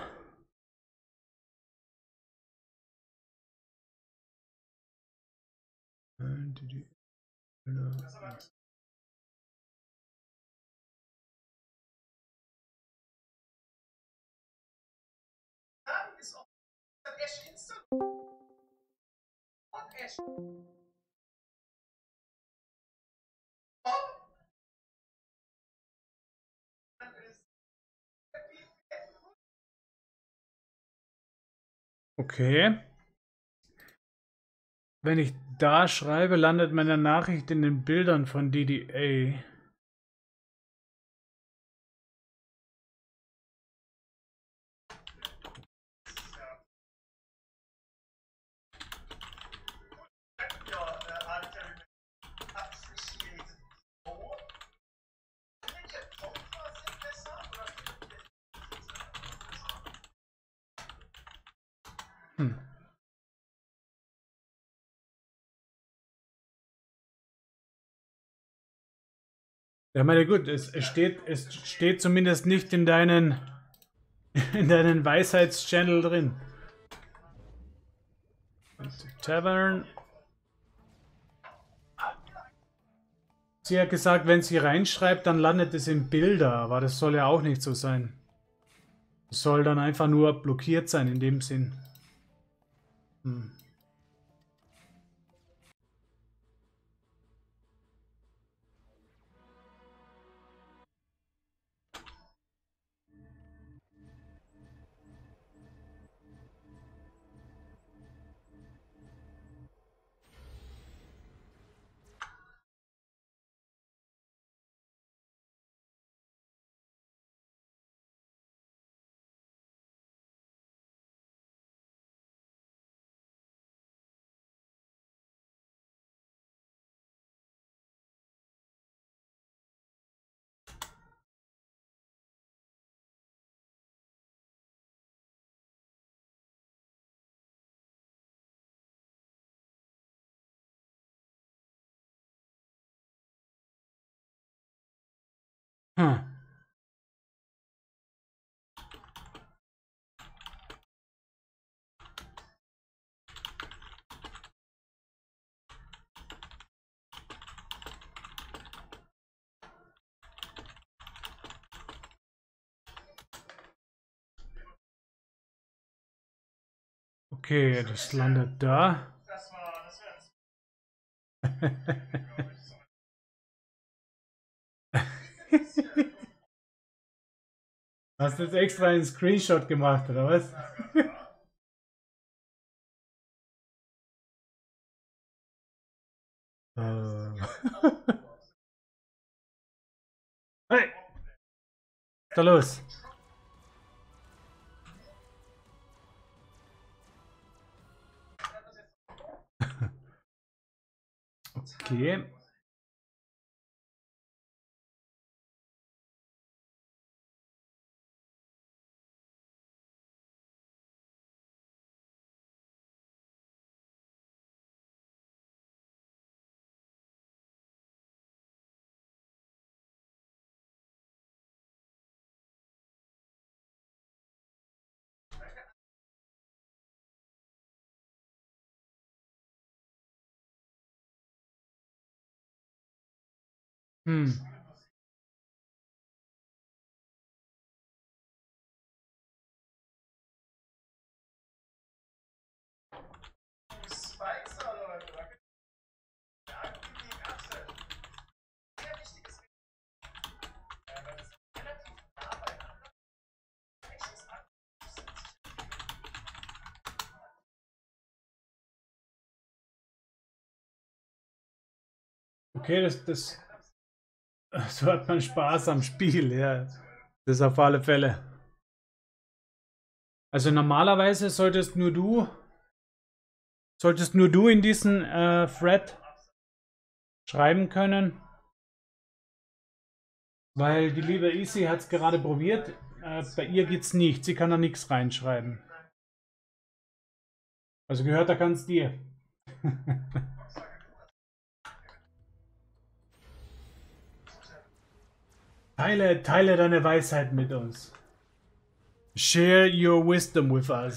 Okay. Wenn ich da schreibe, landet meine Nachricht in den Bildern von D D A. Hm. Ja, meine gut, es, es steht, es steht zumindest nicht in deinen in deinen Weisheitschannel drin. Tavern. Sie hat gesagt, wenn sie reinschreibt, dann landet es in Bilder, aber das soll ja auch nicht so sein. Es soll dann einfach nur blockiert sein in dem Sinn. Hm. Hm. Okay, das landet da. Hast du jetzt extra einen Screenshot gemacht, oder was? Hey! Was ist da los? Okay. Hm. Okay, das, das, so hat man Spaß am Spiel, ja. Das auf alle Fälle. Also normalerweise solltest nur du, solltest nur du in diesen äh, Thread schreiben können, weil die liebe Easy hat es gerade probiert. Äh, bei ihr geht's nicht. Sie kann da nichts reinschreiben. Also gehört da ganz dir. Teile, teile deine Weisheit mit uns. Share your wisdom with us.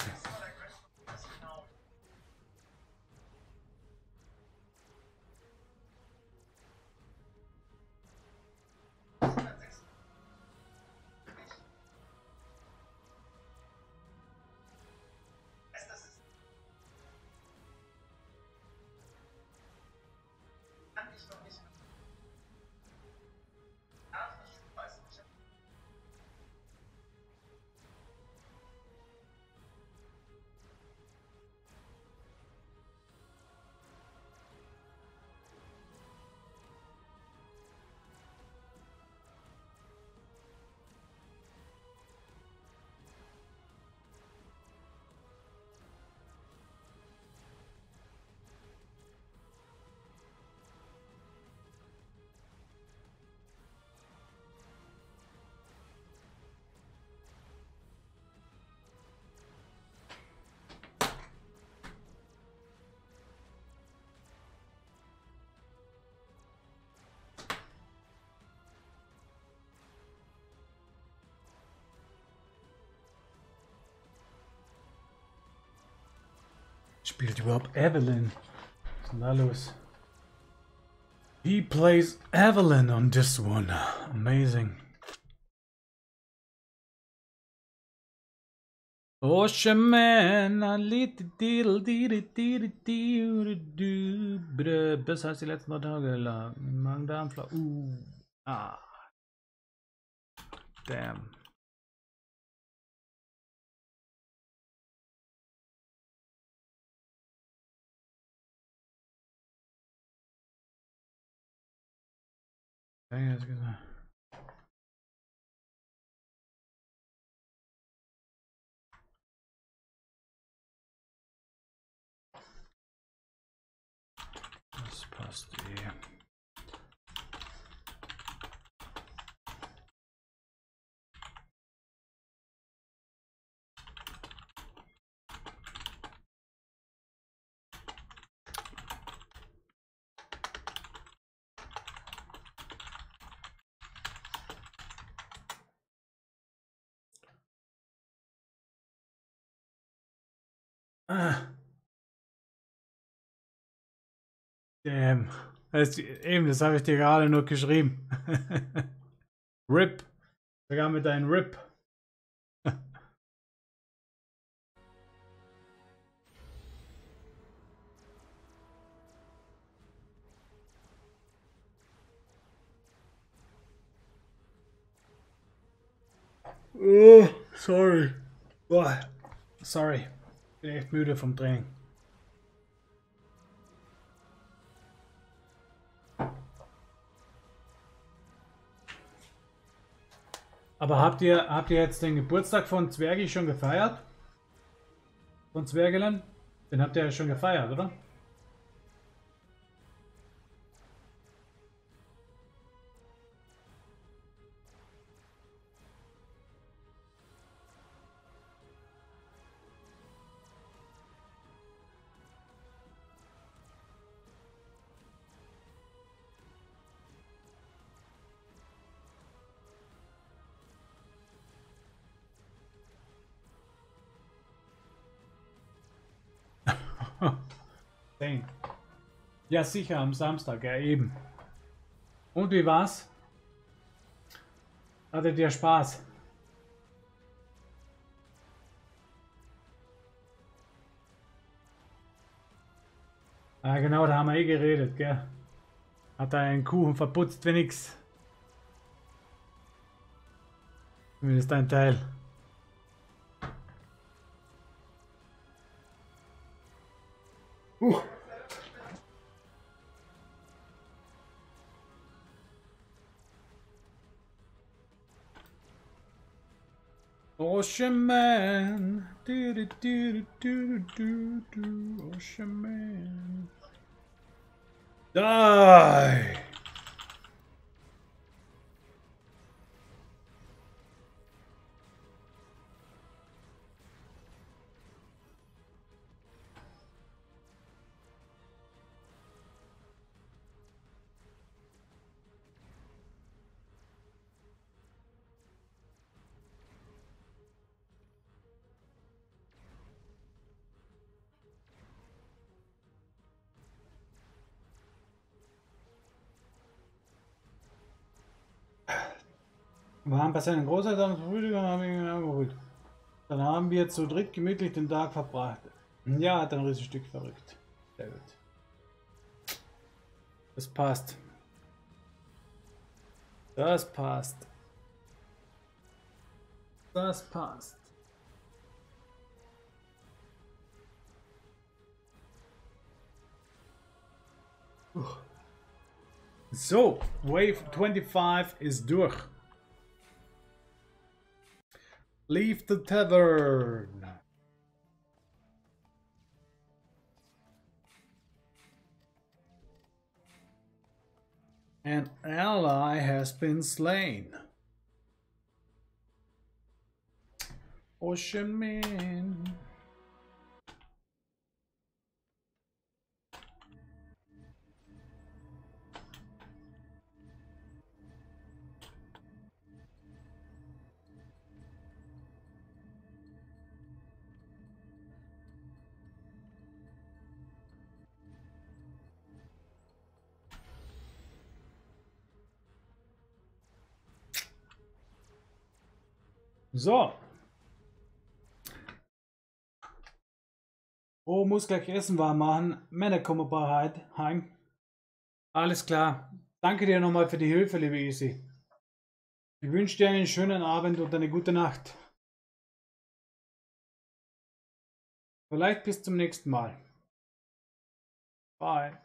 Spielt überhaupt Evelyn? Was ist denn da los? He plays Evelyn on this one. Amazing. Oh, man, a little diddle diddle diddle diddle. Besser als die letzten drei Tage lang. Magen-Darm-Flau. Uh. Ah. Damn. Ja, jetzt gesagt. Das passt eh. Ah. Damn. Das, eben, das habe ich dir gerade nur geschrieben. Rip. Sogar mit deinem Rip. Oh, sorry. Oh, sorry. Bin echt müde vom Training. Aber habt ihr, habt ihr jetzt den Geburtstag von Zwergi schon gefeiert? Von Zwergelen? Den habt ihr ja schon gefeiert, oder? zehn. Ja, sicher, am Samstag, ja eben. Und wie war's? Hattet ihr Spaß? Ah, genau, da haben wir eh geredet, gell? Hat er einen Kuchen verputzt, wie nix. Zumindest ein Teil. Uh. Ocean Man. Du, du, du, du, du, du, Ocean Man. Die. Wir waren bei seinen Großeltern und Brüdern und haben ihn angeholt. Dann haben wir zu dritt gemütlich den Tag verbracht. Ja, hat ein riesiges Stück verrückt. Sehr gut. Das passt. Das passt. Das passt. So, Wave twenty-five ist durch. Leave the tavern. An ally has been slain. Ocean Man. So. Oh, muss gleich Essen warm machen. Männer kommen bereit. Heim. Alles klar. Danke dir nochmal für die Hilfe, liebe Easy. Ich wünsche dir einen schönen Abend und eine gute Nacht. Vielleicht bis zum nächsten Mal. Bye.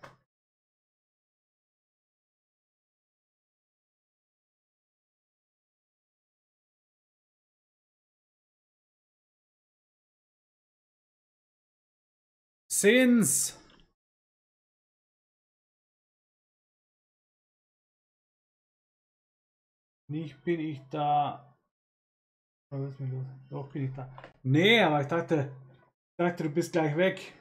Sins. Nicht bin ich da. Was ist mir los? Doch bin ich da. Nee, aber ich dachte, ich dachte, du bist gleich weg.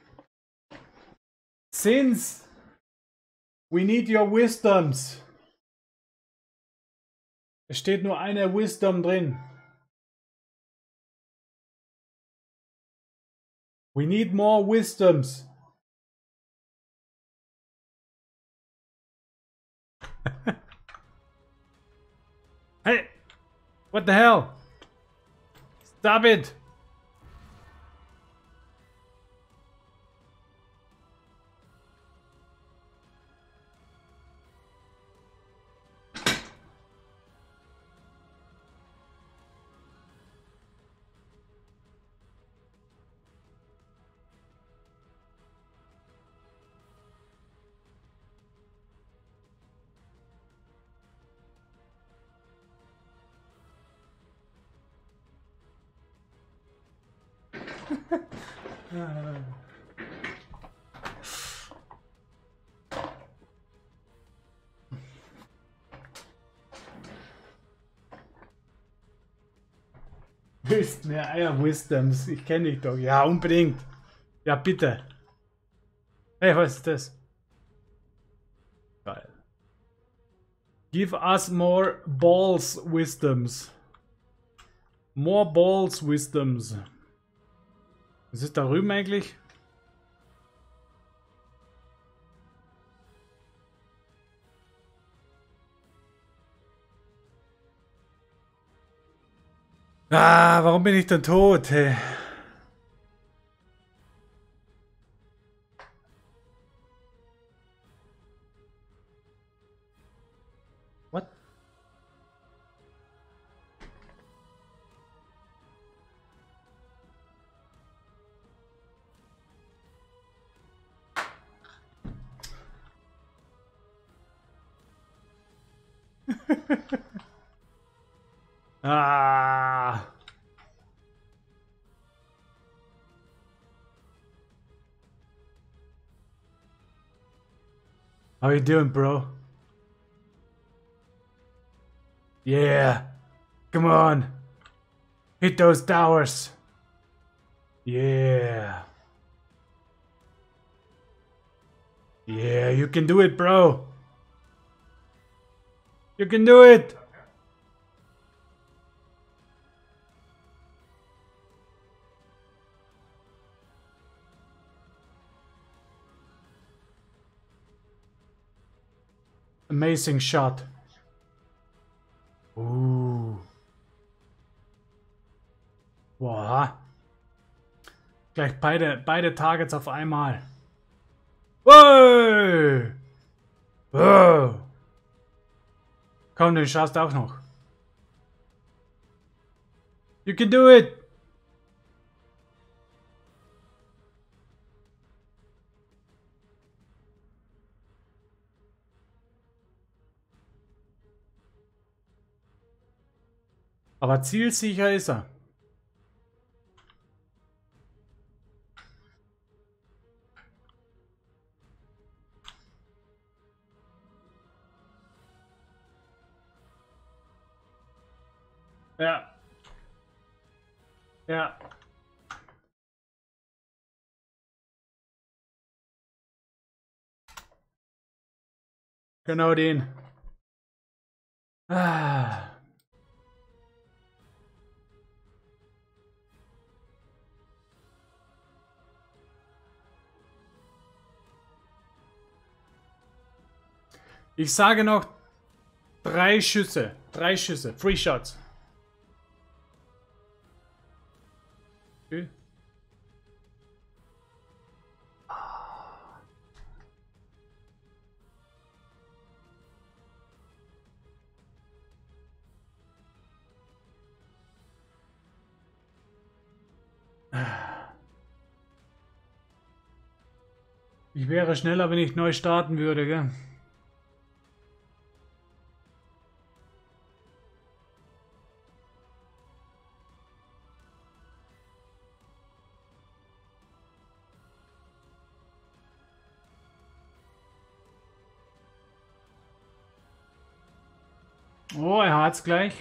Sins. We need your wisdoms. Es steht nur eine Wisdom drin. We need more wisdoms. Hey, what the hell? Stop it. Willst mehr Eier Wisdoms? Ich kenne dich doch. Ja, unbedingt. Ja, bitte. Hey, was ist das? Geil. Give us more balls wisdoms. More balls wisdoms. Was ist da drüben eigentlich? Ah, warum bin ich denn tot? Hey. What? Ah. How you doing, bro? Yeah. Come on. Hit those towers. Yeah. Yeah, you can do it, bro. You can do it. Amazing shot. Ooh. Boah. Gleich beide, beide Targets auf einmal. Wow. Wow. Komm, den schaffst du auch noch. You can do it. Aber zielsicher ist er. Ja. Ja. Genau den. Ah. Ich sage noch drei Schüsse. Drei Schüsse. Free Shots. Okay. Ich wäre schneller, wenn ich neu starten würde, gell? Oh, er hat's gleich.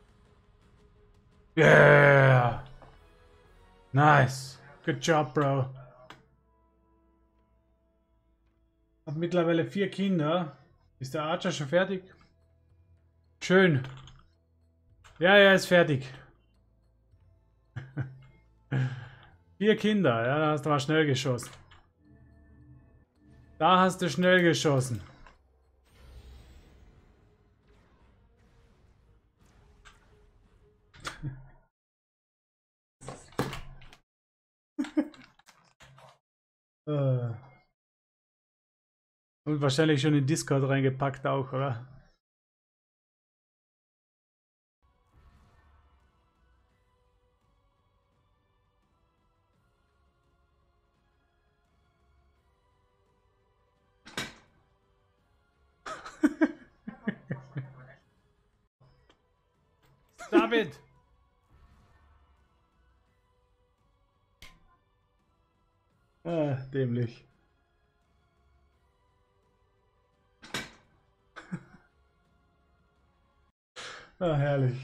Yeah. Nice. Good job, bro. Hab mittlerweile vier Kinder. Ist der Archer schon fertig? Schön. Ja, er ist fertig. Vier Kinder. Ja, da hast du mal schnell geschossen. Da hast du schnell geschossen. äh. Und wahrscheinlich schon in Discord reingepackt auch, oder? David! Ah, dämlich. Ah, herrlich.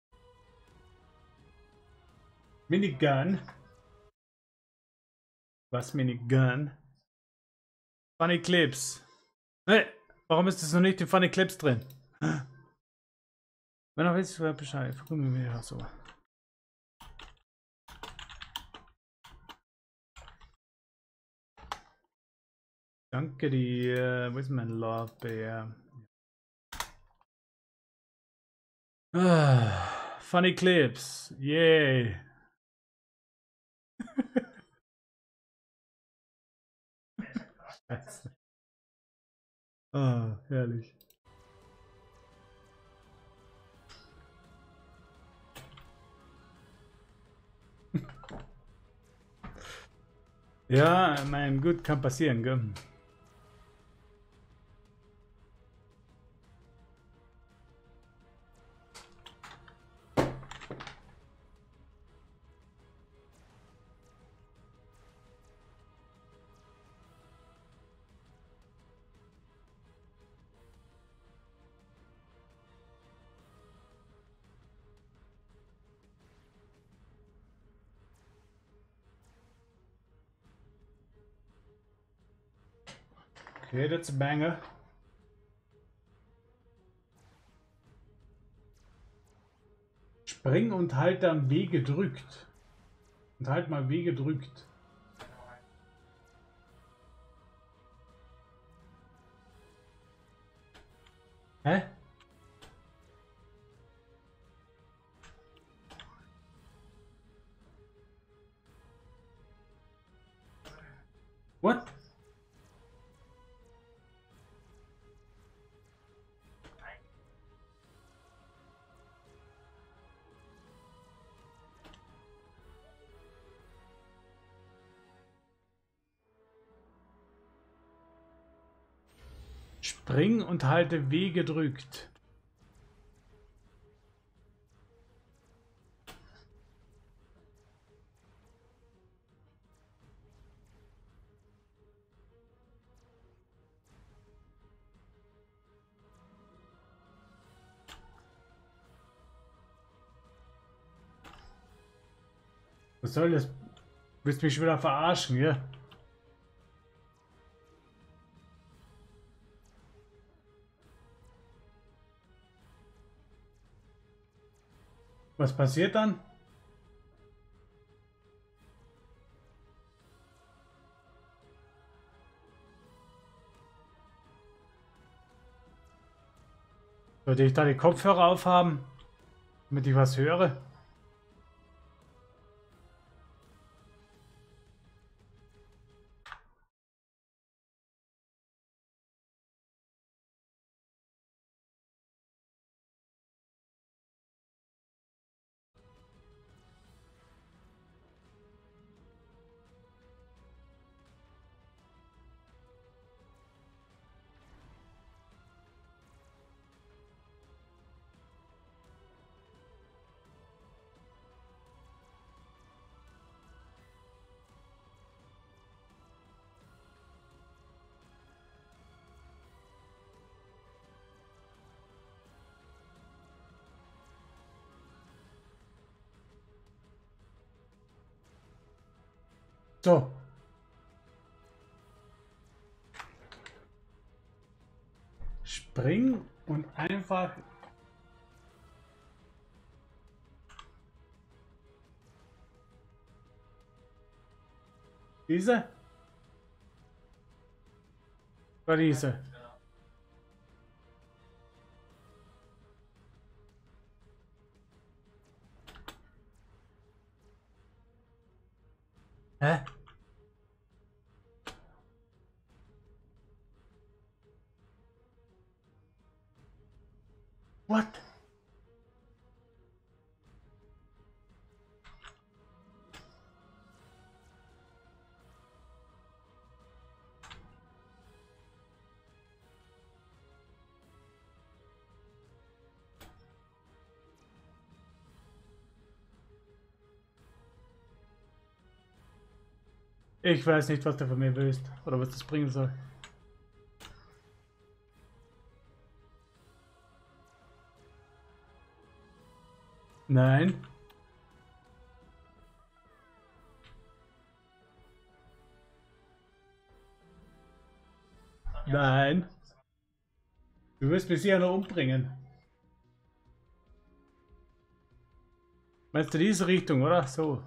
Minigun. Was Minigun? Funny Clips. Hey, warum ist das noch nicht in Funny Clips drin? Wenn auch jetzt Bescheid. Gucken wir mal so. Danke dir. Wo ist mein Lorbeer? Ah, funny clips. Yay. Scheiße. Ah, herrlich. Ja, mein gut, kann passieren, gell? Okay, that's a banger. Spring und halt dann W gedrückt. Und halt mal W gedrückt. Hä? What? Spring und halte W gedrückt. Was soll das? Du willst mich wieder verarschen, ja? Was passiert dann? Sollte ich da die Kopfhörer aufhaben, damit ich was höre? So. Spring und einfach diese oder diese. Hä? What? Ich weiß nicht, was du von mir willst oder was das bringen soll. Nein. Nein. Du wirst mich sicher noch umbringen. Meinst du diese Richtung, oder? So.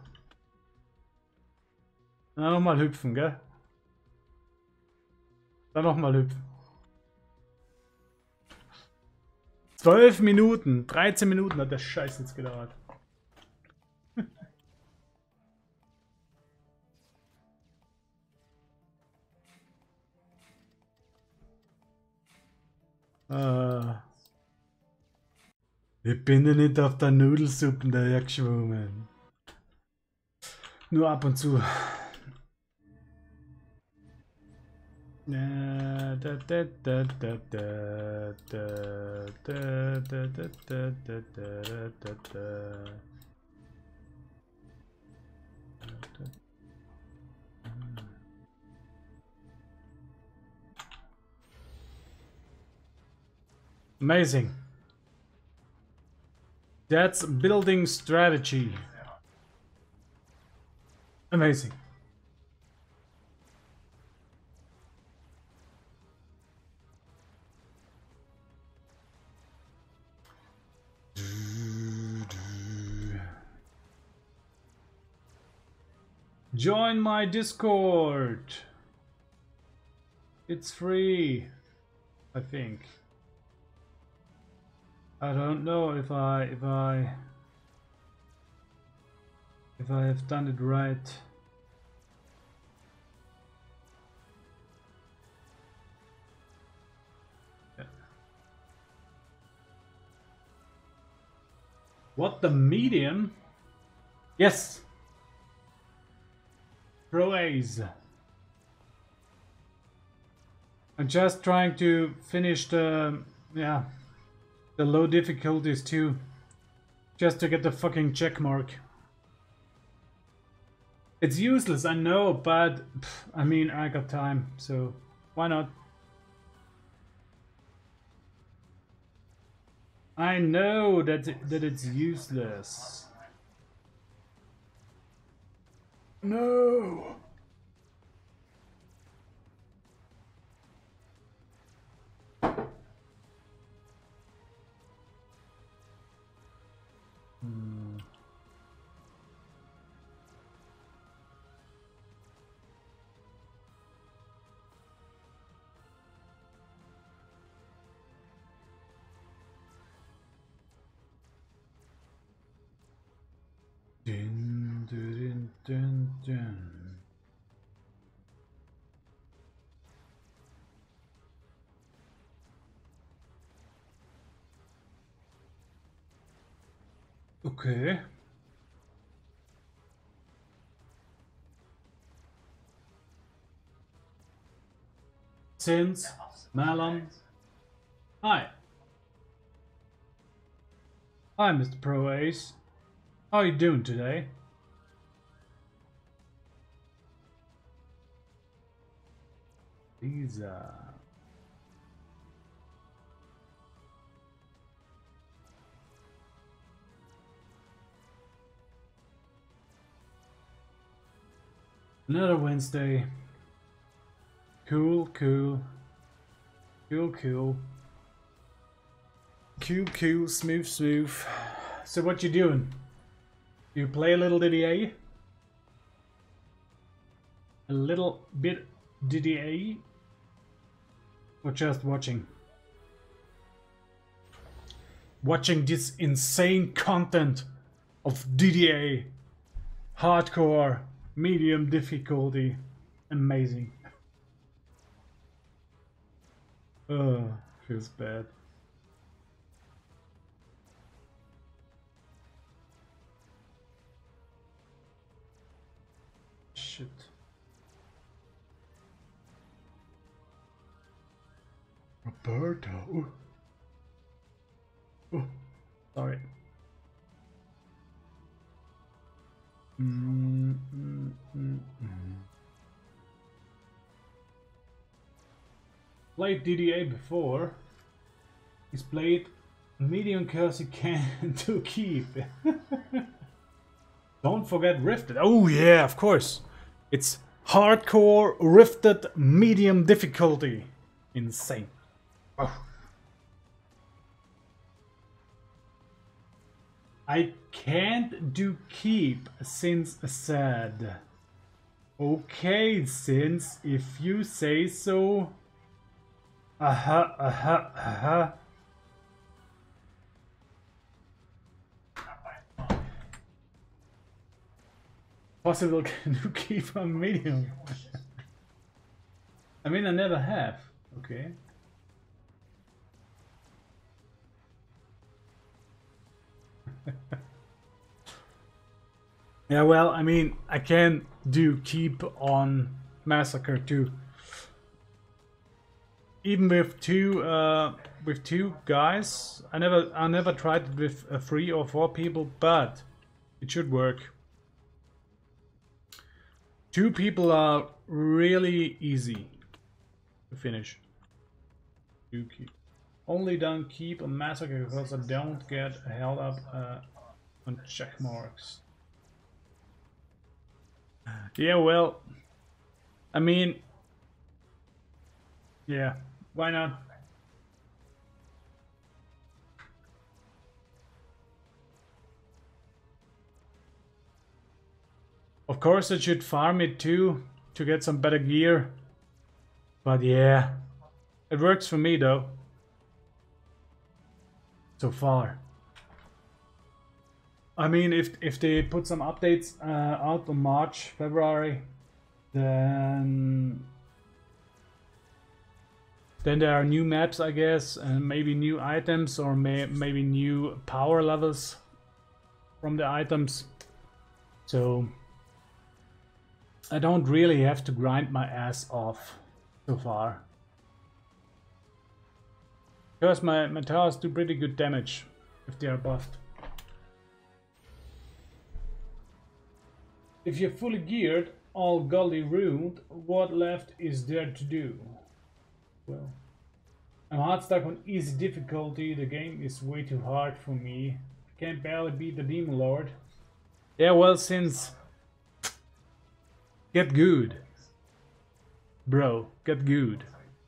Dann nochmal hüpfen, gell? Dann nochmal hüpfen. zwölf Minuten, dreizehn Minuten hat der Scheiß jetzt gedauert. uh, ich bin ja nicht auf der Nudelsuppe dahergeschwommen. Nur ab und zu. Da, da, da, da, da, da, da, da, da, da, da, da, da, da. Amazing. That's building strategy. Amazing. Join my Discord. It's free, I think. I don't know if I if I if I have done it right. Yeah. What, the medium? Yes. Pro Ace. I'm just trying to finish the yeah the low difficulties too, just to get the fucking check mark. It's useless, I know, but pff, I mean, I got time, so why not? I know that that it's useless. No. Hmm. Dun, dun, dun, dun. Okay. Since Malon. Hi. Hi, Mister Pro Ace. How are you doing today? Lisa. Another Wednesday. Cool, cool. Cool, cool. Cool, cool, smooth, smooth. So what you doing? You play a little D D A? A little bit D D A? Or just watching? Watching this insane content of D D A. Hardcore, medium difficulty. Amazing. Oh, feels bad. Shit. Roberto. Oh, oh sorry. Mm, mm, mm, mm. Played D D A before. He's played medium curse he can to keep. Don't forget Rifted. Oh yeah, of course. It's hardcore Rifted medium difficulty. Insane. Oh. I can't do keep since said. Okay, since if you say so. Uh-huh, uh-huh, uh-huh. Possible canoe keep on medium. I mean, I never have. Okay. Yeah, well, I mean, I can do keep on Massacre too. Even with two, uh, with two guys, I never, I never tried it with uh, three or four people, but it should work. Two people are really easy to finish. Do keep. Only done keep on Massacre because I don't get held up uh, on check marks. Yeah, well, I mean, yeah, why not? Of course I should farm it too, to get some better gear. But yeah, it works for me though. So far. I mean, if if they put some updates uh, out in March, February, then then there are new maps, I guess, and maybe new items or may, maybe new power levels from the items. So I don't really have to grind my ass off so far. Because my, my towers do pretty good damage if they are buffed. If you're fully geared, all Gully ruined, what left is there to do? Well, I'm hard stuck on easy difficulty, the game is way too hard for me. I can't barely beat the Demon Lord. Yeah, well, since... Get good. Bro, get good.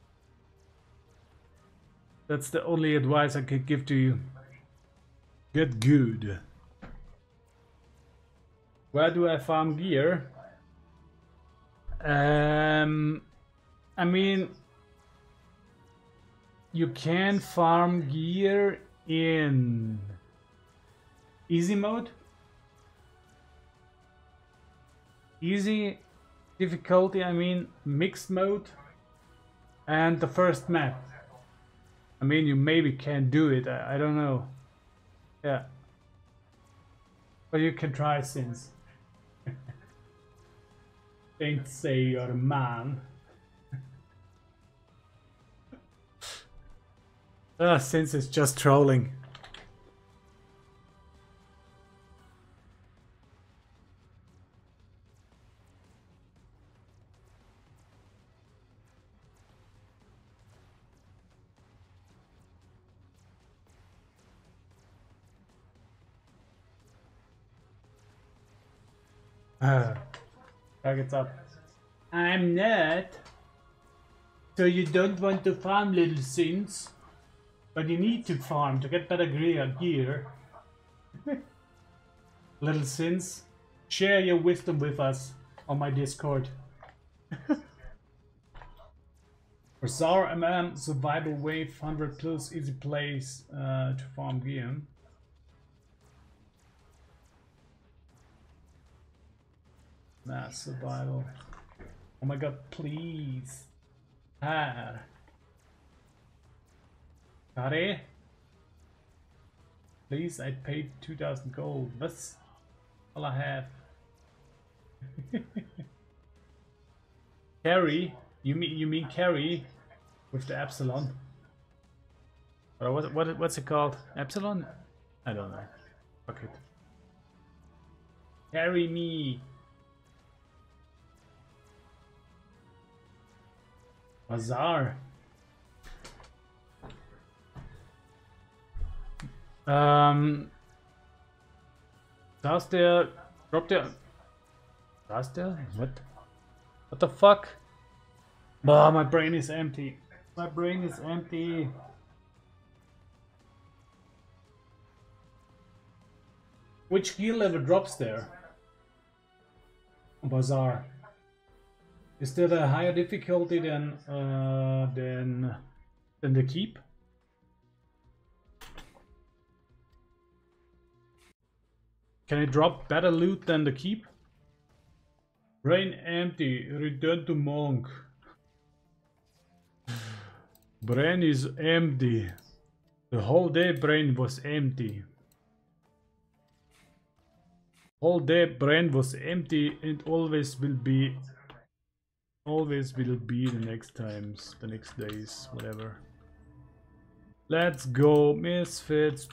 That's the only advice I could give to you. Get good. Where do I farm gear? Um, I mean, you can farm gear in easy mode. Easy difficulty, I mean mixed mode, and the first map. I mean, you maybe can do it, I, I don't know. Yeah. But you can try since. Don't say you're a man. Ah, since it's just trolling. Ah, targets up. I'm not. So you don't want to farm, little sins, but you need to farm to get better gear. Little sins, share your wisdom with us on my Discord. For Zar M M survival wave one hundred plus easy place uh, to farm gear. Mass survival. Oh my god, please. Ah. Got it? Please, I paid two thousand gold. That's all I have. Carry? You mean you mean carry with the epsilon? Or what what what's it called? Epsilon? I don't know. Fuck it. Carry me. Bazaar. Um, does there drop there? Does there? What? What the fuck? Oh, my brain is empty. My brain is empty. Which gear level drops there? Bazaar. Is that a higher difficulty than uh, than than the keep? Can it drop better loot than the keep? Brain empty. Return to monk. Brain is empty. The whole day brain was empty. Whole day brain was empty and always will be. Always will be the next times, the next days, whatever. Let's go, Misfits.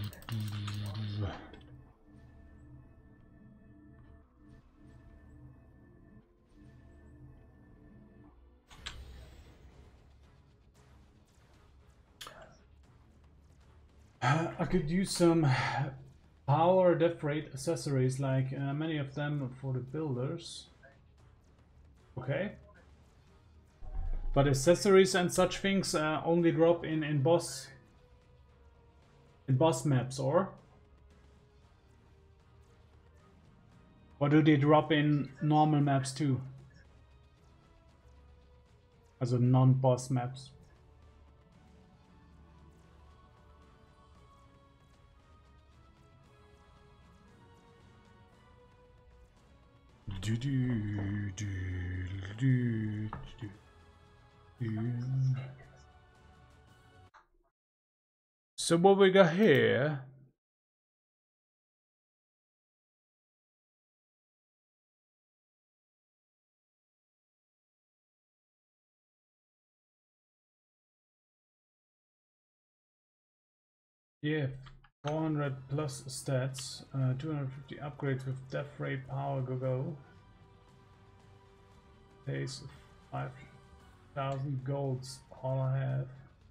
I could use some power def rate accessories, like uh, many of them for the builders. Okay. But accessories and such things uh, only drop in, in boss in boss maps, or? Or do they drop in normal maps too? As a non-boss maps. Do, do, do, do, do, do. So what we got here? Yeah, four hundred plus stats, uh, two hundred fifty upgrades with def rate power go go. Pays five thousand golds, all I have.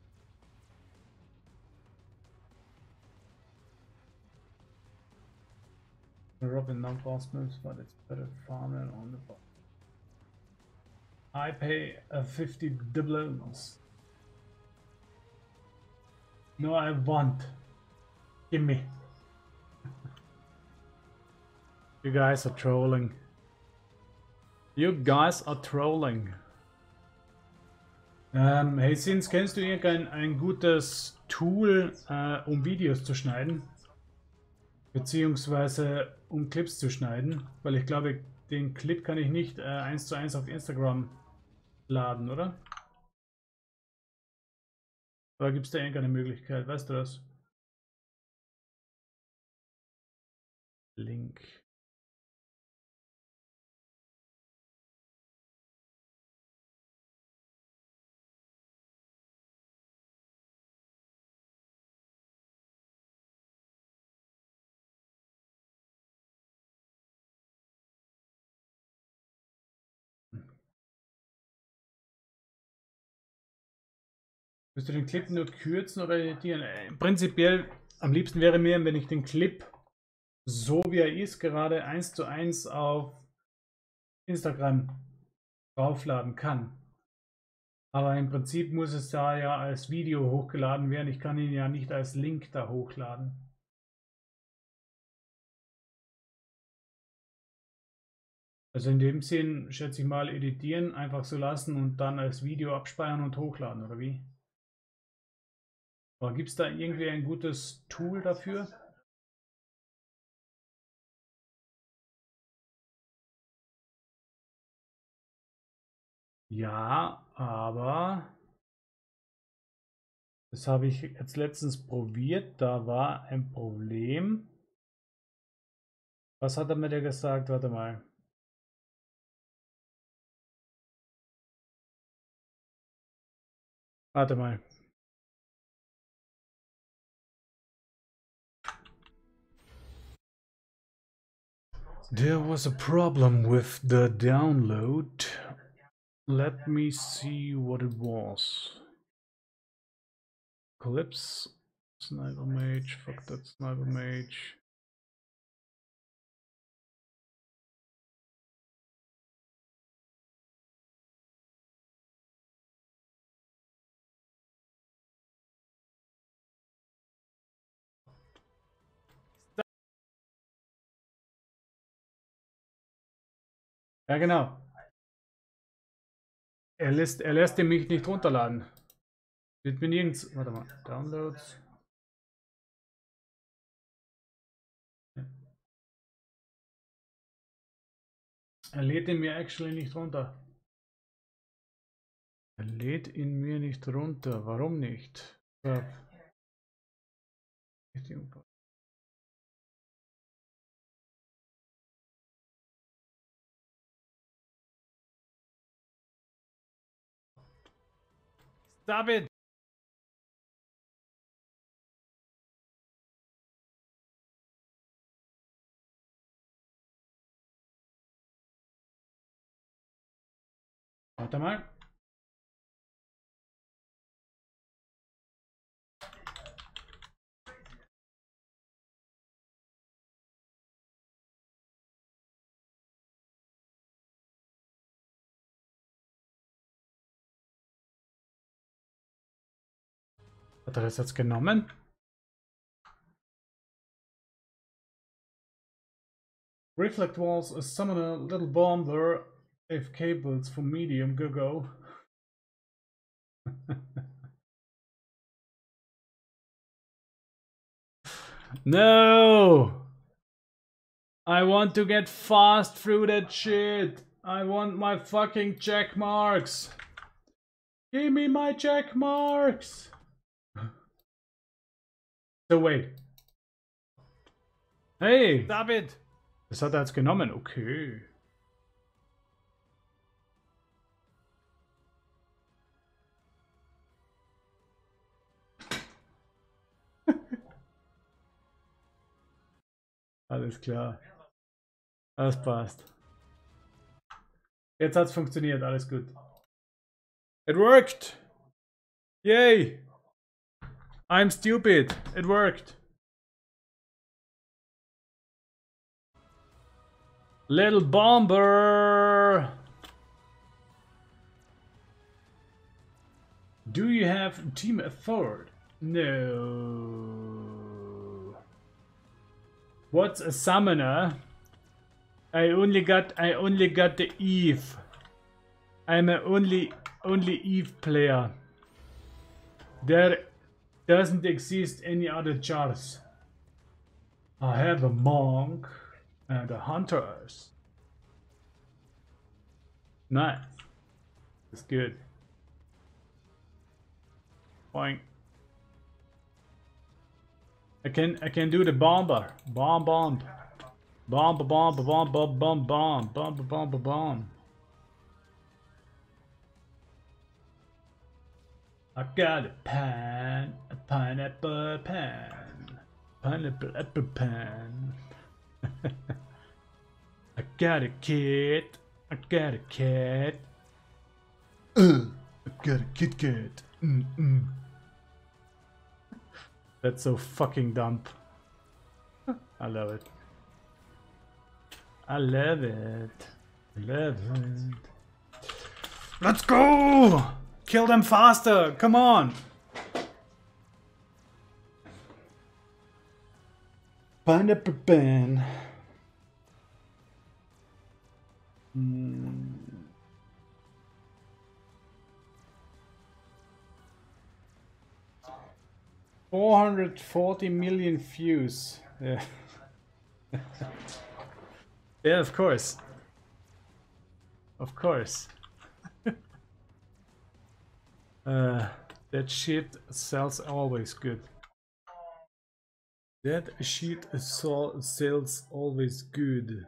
Drop in non-boss moves, but it's better farming on the boss. I pay a uh, fifty doubloons. No, I want. Give me. You guys are trolling. You guys are trolling. Ähm, hey Sins, kennst du irgendein ein gutes Tool, äh, um Videos zu schneiden? Beziehungsweise um Clips zu schneiden? Weil ich glaube, den Clip kann ich nicht äh, eins zu eins auf Instagram laden, oder? Oder gibt es da irgendeine Möglichkeit? Weißt du das? Link. Willst du den Clip nur kürzen oder editieren? Prinzipiell am liebsten wäre mir, wenn ich den Clip so wie er ist, gerade eins zu eins auf Instagram draufladen kann. Aber im Prinzip muss es da ja als Video hochgeladen werden. Ich kann ihn ja nicht als Link da hochladen. Also in dem Sinn schätze ich mal editieren, einfach so lassen und dann als Video abspeichern und hochladen, oder wie? Aber gibt es da irgendwie ein gutes Tool dafür? Ja, aber das habe ich jetzt letztens probiert, da war ein Problem. Was hat er mir da gesagt? Warte mal. Warte mal. There was a problem with the download. Let me see what it was. Calypso, Sniper Mage, fuck that Sniper Mage. Ja, genau. Er lässt, er lässt den mich nicht runterladen. Wird mir nirgends. Warte mal. Downloads. Er lädt in mir actually nicht runter. Er lädt in mir nicht runter. Warum nicht? Ja. Stop it! Warte mal. Hat er das jetzt genommen? Reflect Walls, a summoner, little bomber, A F K builds for medium, go go. No! I want to get fast through that shit. I want my fucking check marks. Give me my check marks. So wait. Hey! Stop it! Das hat er jetzt genommen, okay. Alles klar. Das passt. Jetzt hat's funktioniert, alles gut. It worked! Yay! I'm stupid. It worked. Little bomber. Do you have team effort? No. What's a summoner? I only got I only got the Eve. I'm a only only Eve player. There doesn't exist any other chars. I have a monk and a hunters. Nice. That's good. Boing. I can I can do the bomber. Bomb bomb. Bomb bomb bomb bomb bomb bomb bomb bomb bomb bomb. I got a pan, a pineapple pan, pineapple apple pan. I got a kid, I got a cat. Uh, I got a Kit Kat. Mm -mm. That's so fucking dumb. I love it. I love it. I love it. Let's go! Kill them faster! Come on! Pineapple ban. Mm. four hundred forty million views. Yeah. Yeah, of course. Of course. uh, that shit sells always good. That shit sells always good.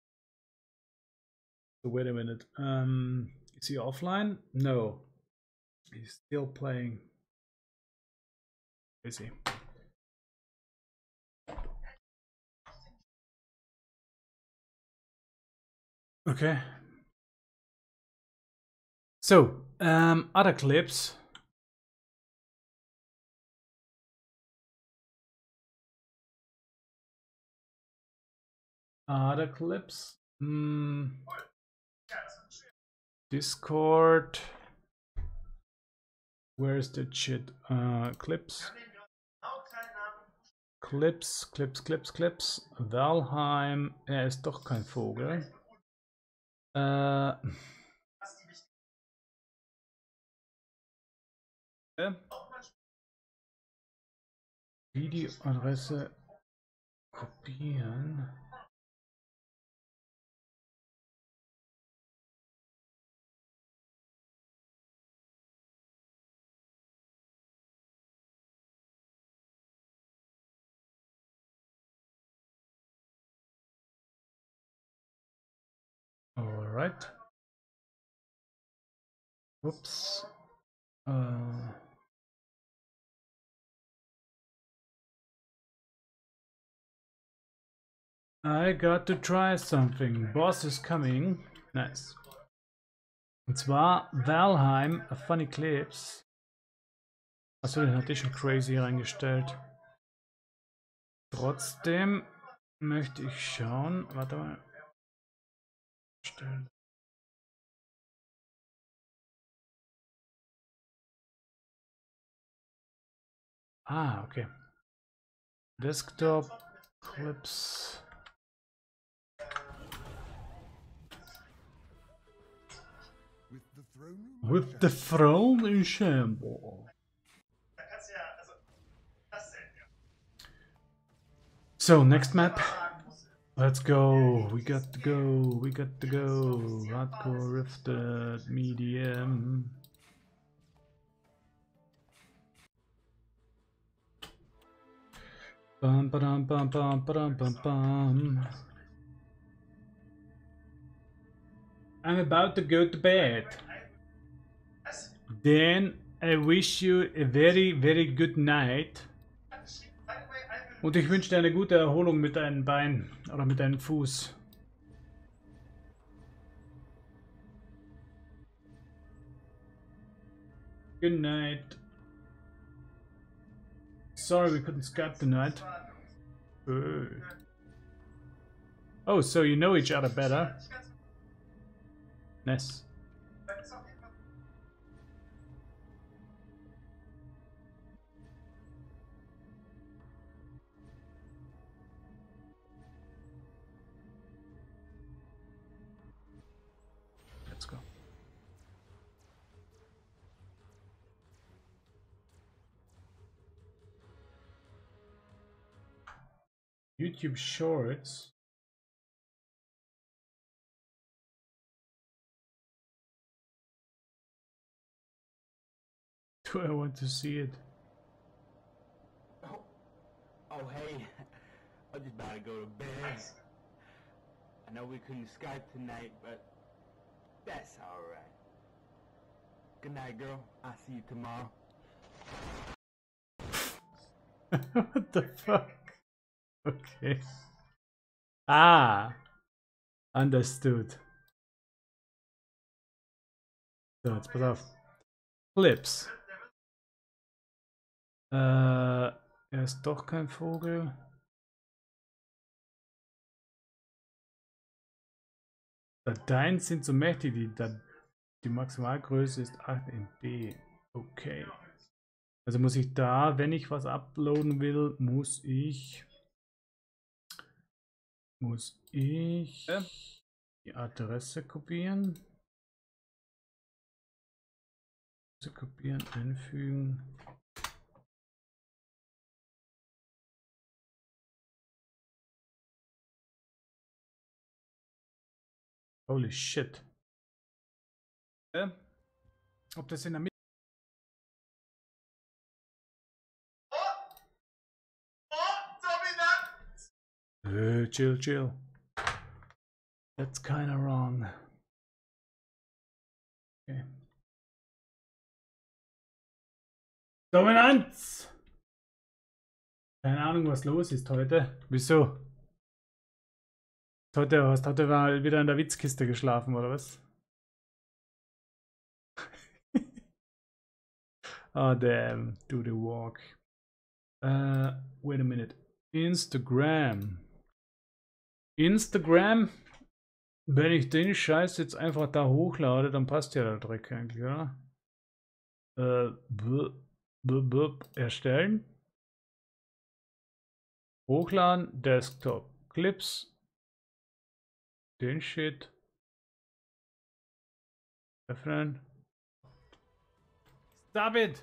So wait a minute. Um, is he offline? No. He's still playing. Is he? Okay. So, um, other clips. Other clips. Mm. Discord. Where's the shit? Uh, clips. Clips, Clips, Clips, Clips. Valheim. Er ist doch kein Vogel. Äh. Videoadresse kopieren. right? Whoops. Uh, I got to try something. Boss is coming. Nice. Und zwar Valheim, a Funny Clips. Achso, den hatte ich schon crazy reingestellt. Trotzdem möchte ich schauen. Warte mal. Stellen. Ah, okay. Desktop Clips. With the throne in shambles. So, next map. Let's go. We got to go. We got to go. Hardcore, Rifted, Medium. Bum, ba-dum, bum, bum, ba-dum, bum, bum. I'm about to go to bed. Then I wish you a very, very good night. Und ich wünsche dir eine gute Erholung mit deinem Bein oder mit deinem Fuß. Good night. Sorry we couldn't Skype tonight. Oh. Oh, so you know each other better. Nice. Let's go. YouTube Shorts. Do I want to see it? Oh, oh hey, I'm just about to go to bed. I know we couldn't Skype tonight, but that's alright. Good night, girl. I'll see you tomorrow. What the fuck? Okay. Ah, understood. So, jetzt pass auf. Clips. Äh, er ist doch kein Vogel. Dateien sind so mächtig, die, die Maximalgröße ist acht M B. Okay. Also muss ich da, wenn ich was uploaden will, muss ich muss ich Ja. die Adresse kopieren. Kopieren, einfügen. Holy shit. Ja. Ob das in der Mitte. Äh, chill, chill. That's kinda wrong. Okay. Dominanz! Keine Ahnung, was los ist heute. Wieso? Heute, hast heute mal wieder in der Witzkiste geschlafen, oder was? Oh, damn. Do the walk. Uh, wait a minute. Instagram. Instagram? Wenn ich den Scheiß jetzt einfach da hochlade, dann passt ja der Dreck eigentlich, oder? Äh, b b b erstellen. Hochladen, Desktop, Clips. Den Shit. Öffnen. Stop it!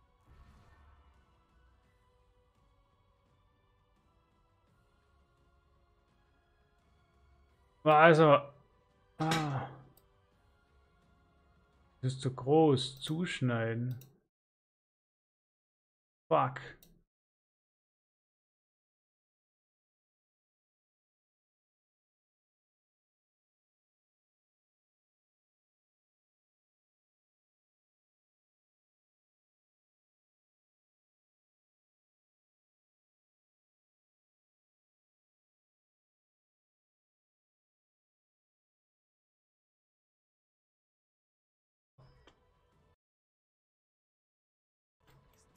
Also. Ah. Das ist zu groß. Zuschneiden. Fuck.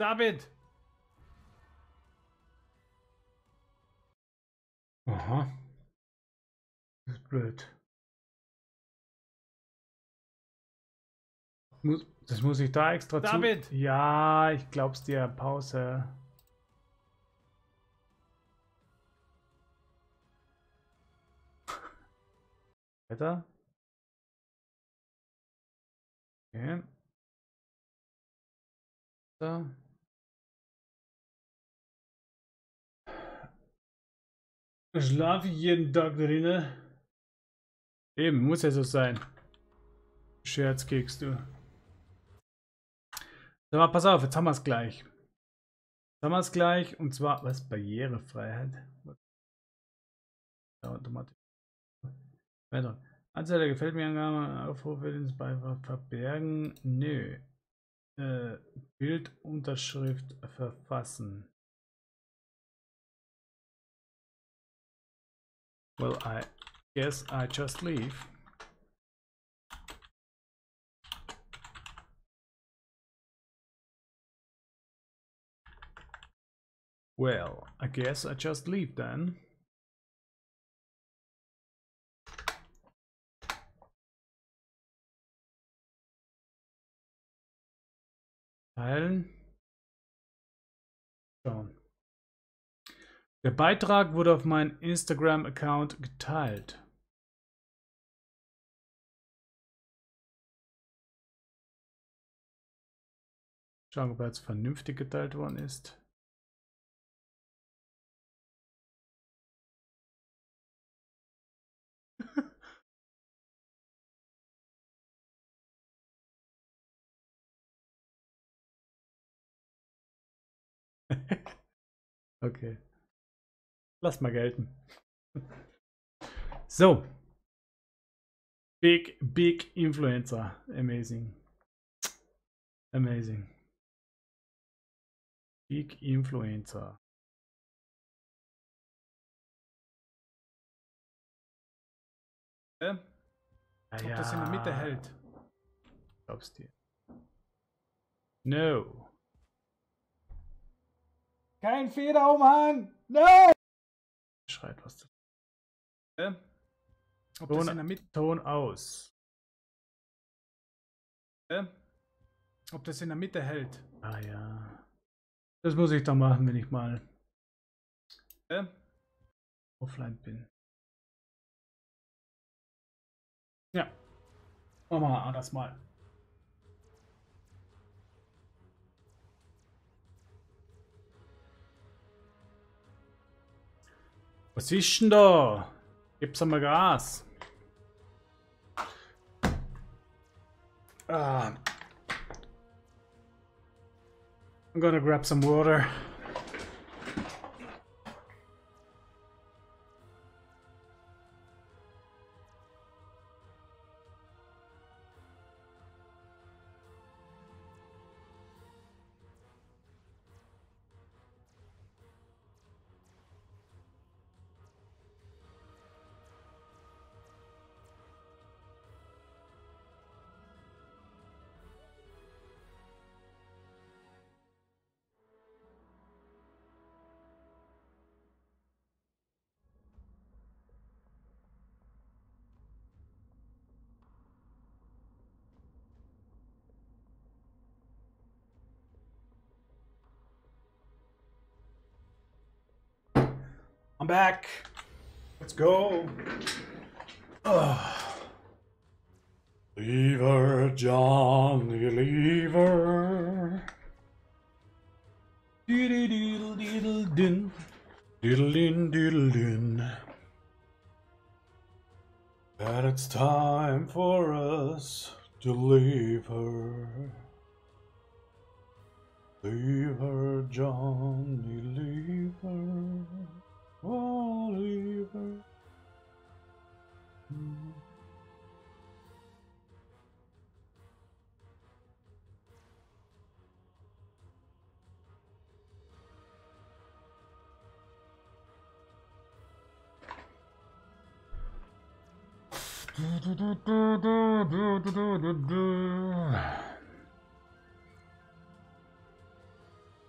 David! Aha. Das ist blöd. Muss, das muss ich da extra David! zu... Ja, ich glaub's dir. Pause. Weiter. Okay. So. Schlafe ich jeden Tag drinnen? Eben, muss ja so sein. Scherzkeks, du. So, mal, pass auf, jetzt haben wir es gleich. Jetzt haben wir es gleich, und zwar, was? Barrierefreiheit. Ja, automatisch. Weiter. Anzahl der gefällt mir Angaben, Aufrufe ins Beifach verbergen. Nö. Äh, Bildunterschrift verfassen. Well, I guess I just leave. Well, I guess I just leave then. Teilen. Schauen. Der Beitrag wurde auf meinen Instagram-Account geteilt. Schauen, ob er jetzt vernünftig geteilt worden ist. Okay. Lass mal gelten. So. Big, big Influencer. Amazing. Amazing. Big Influencer. Ja? Ah, Ob ja. das in der Mitte hält. Glaubst du? No. Kein Federumhang! No! Schreit was. Ja? Ob Ton, das in der Mitte. Ton aus. Ja? Ob das in der Mitte hält. Ah ja. Das muss ich dann machen, wenn ich mal Ja? offline bin. Ja. Machen wir das mal. Was ist denn da? Gib's einmal Gas. Ah. I'm gonna grab some water. I'm back. Let's go. Oh. Lever, Johnny Lever. Diddle diddle diddle din. Diddle din diddle din. But it's time for us to leave her. Leave her, Johnny, leave her. Oh, leave her. Mm. Du, du, du, du, du, du, du, du, du.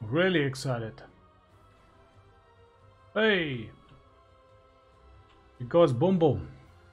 Really excited. Hey! It goes boom boom.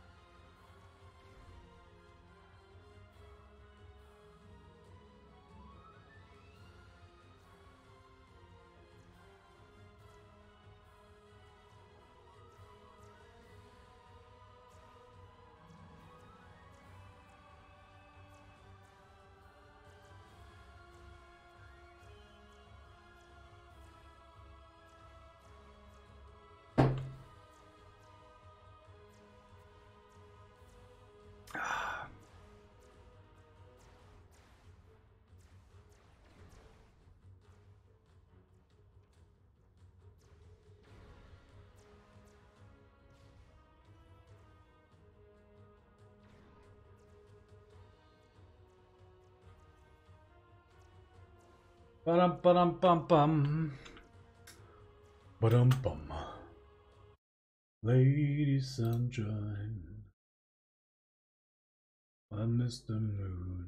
Ba-dum, ba-dum, bum, bum. Ba-dum, bum. Lady Sunshine, I miss the moon.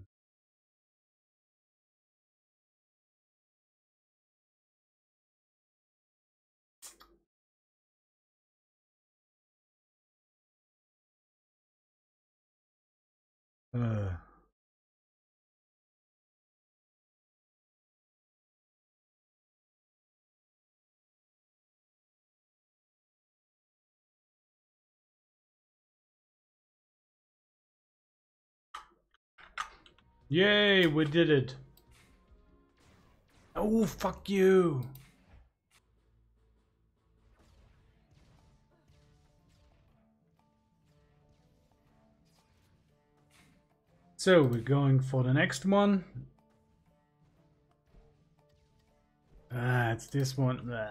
Uh. Yay, we did it. Oh, fuck you. So we're going for the next one. Ah, it's this one. Ugh.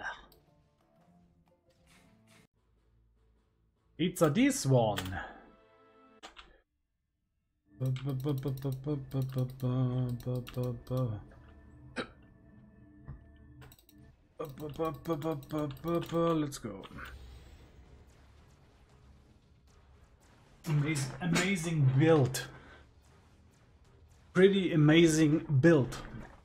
It's a this one. Let's go. Amazing, amazing build. Pretty amazing build.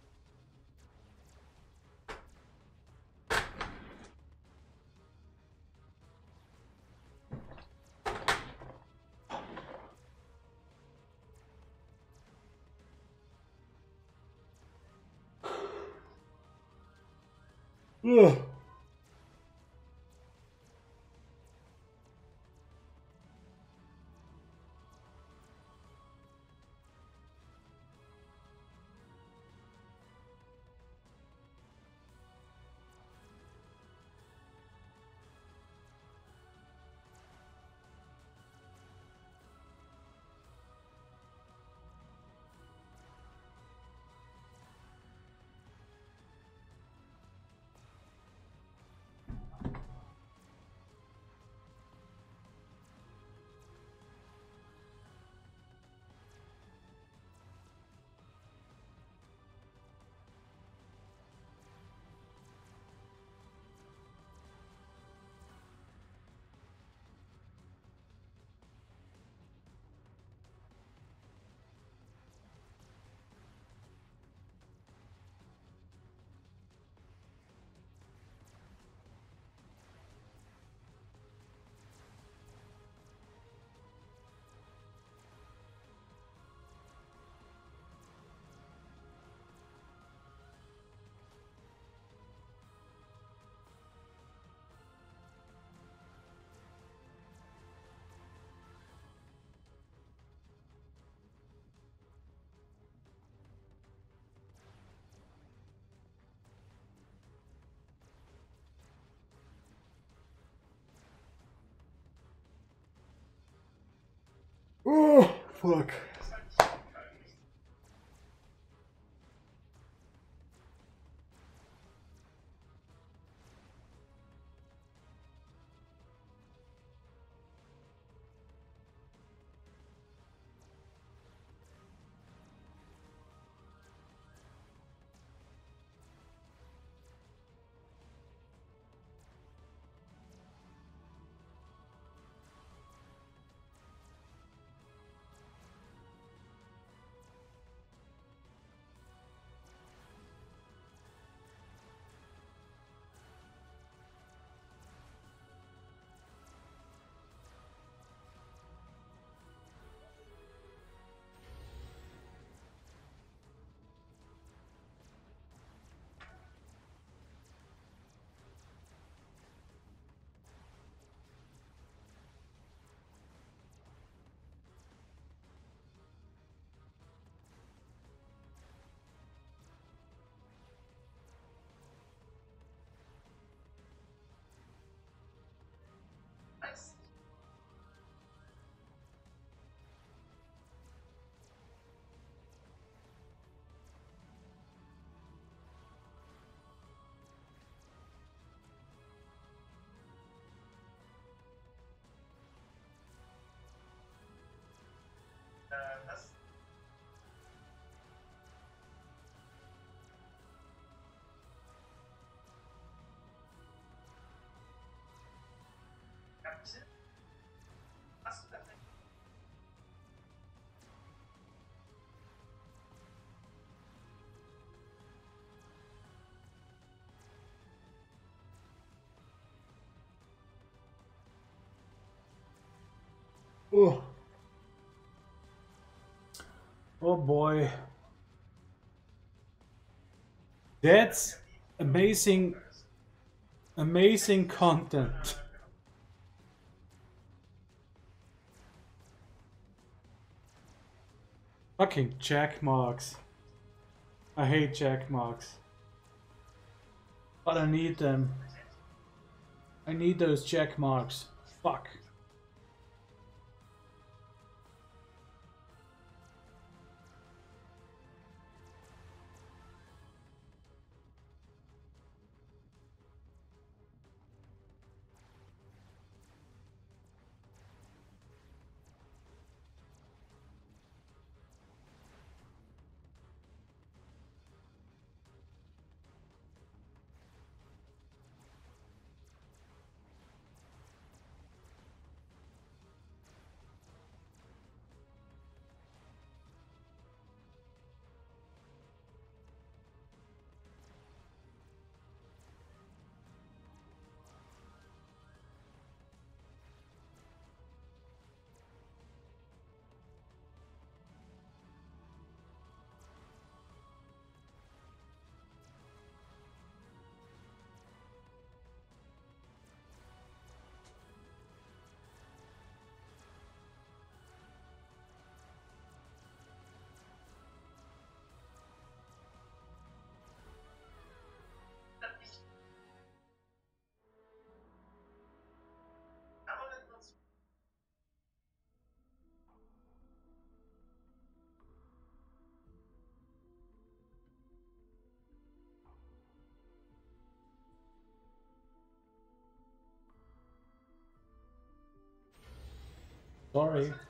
Ugh. Oh, fuck. Oh. Oh boy. That's amazing, amazing content. Fucking check marks. I hate check marks. But I need them. I need those check marks. Fuck. Sorry.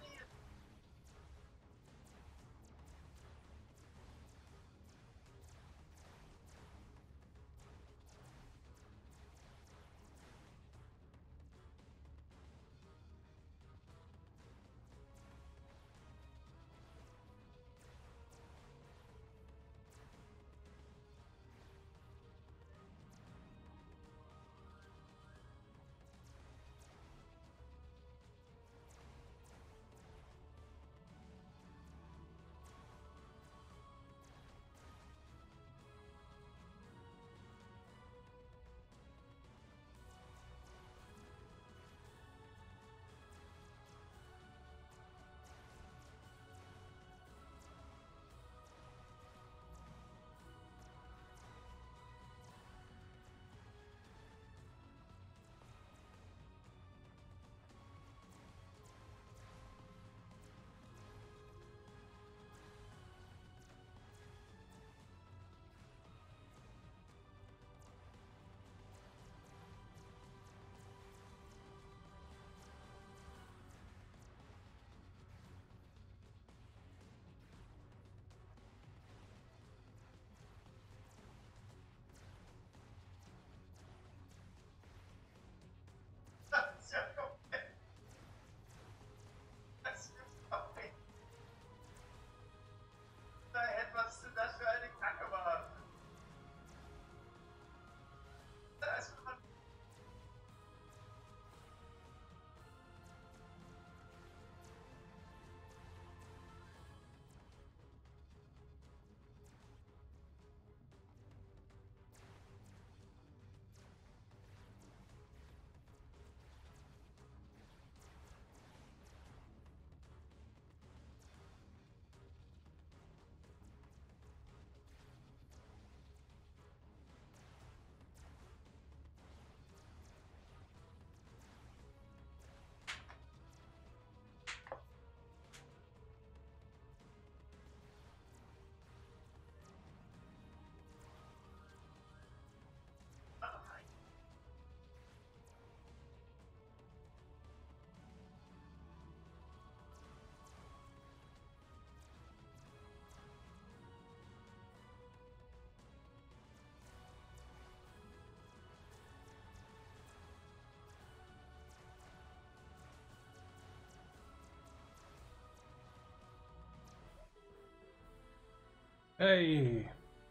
Hey.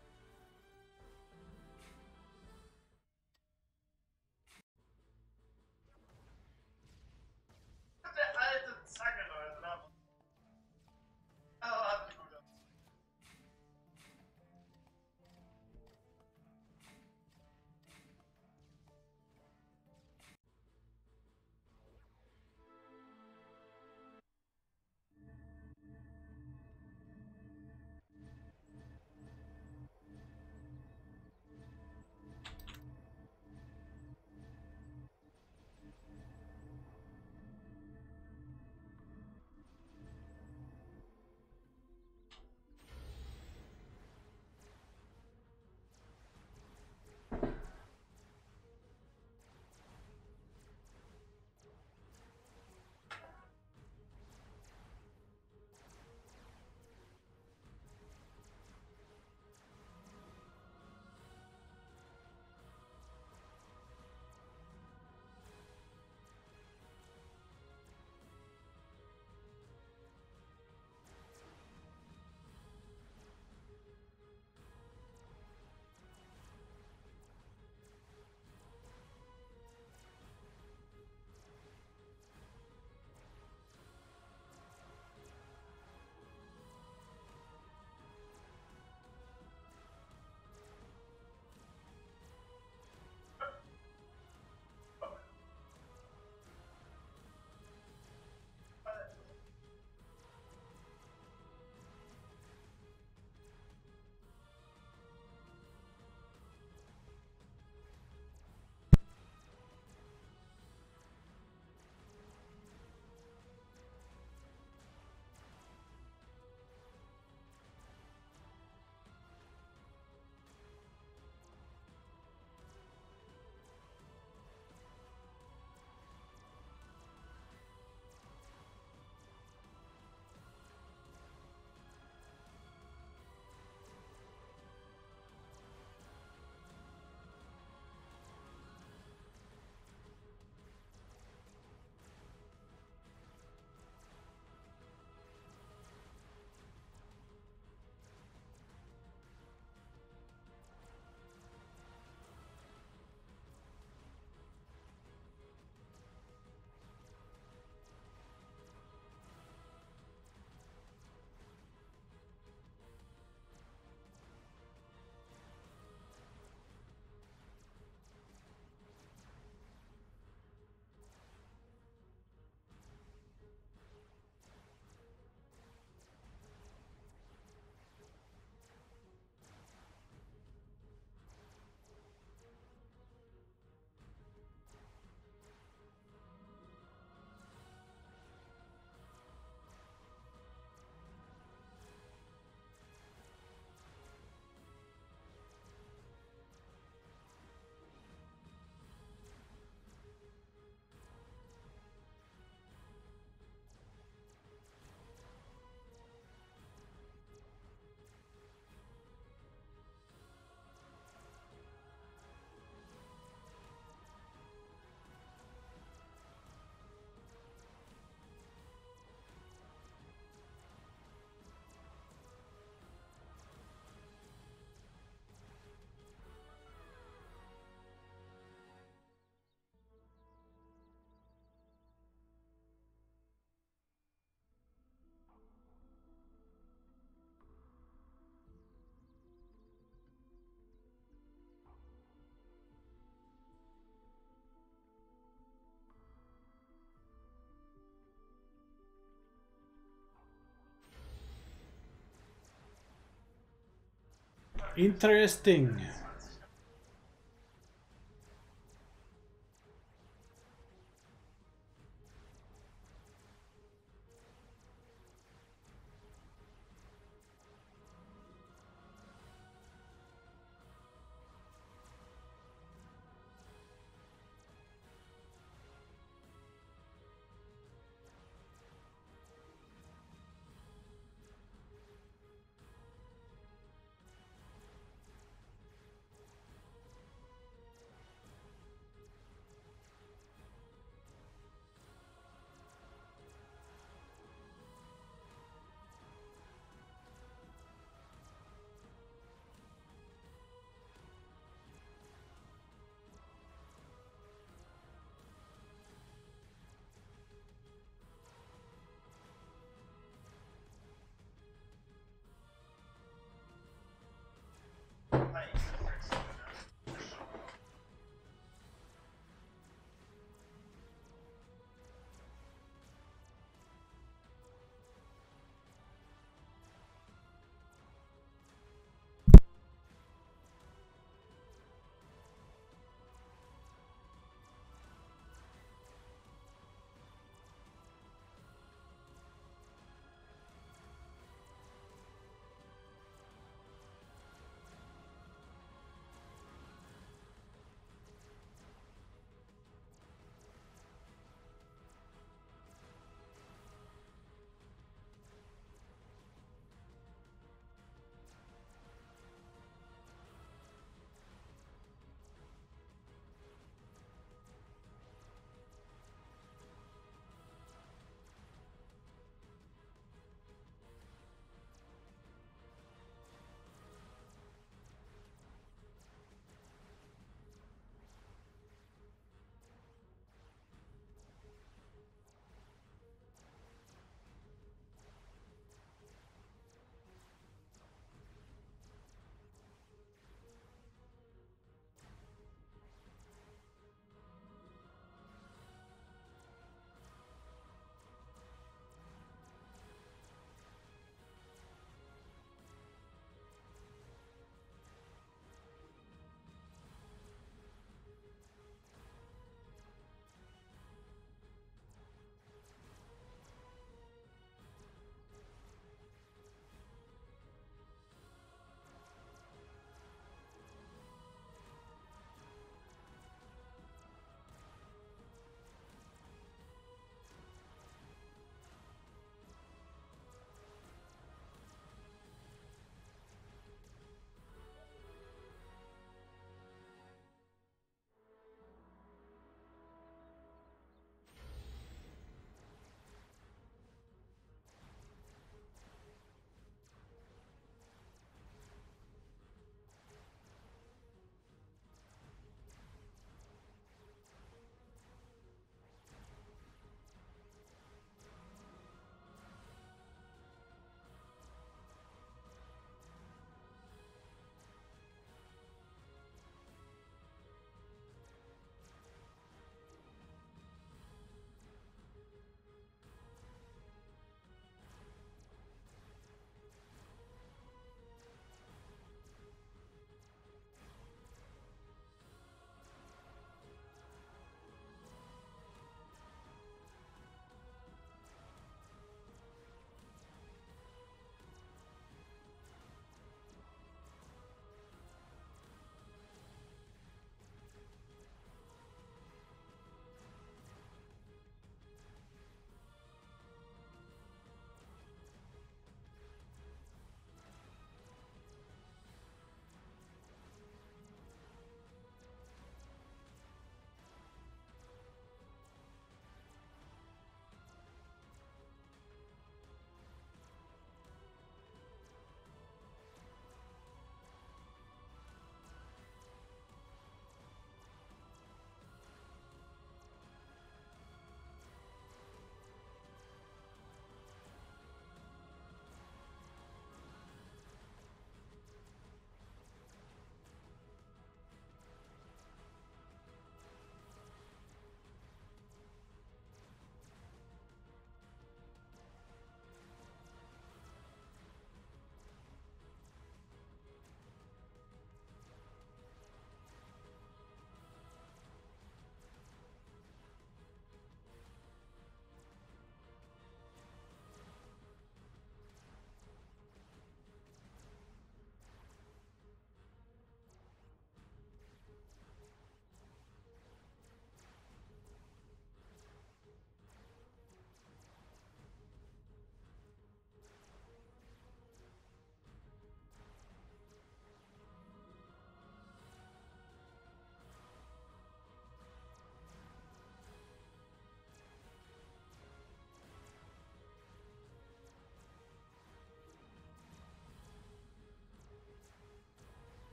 Der alte Zacke, Leute. Da. Ah, hat mich gut. Interesting.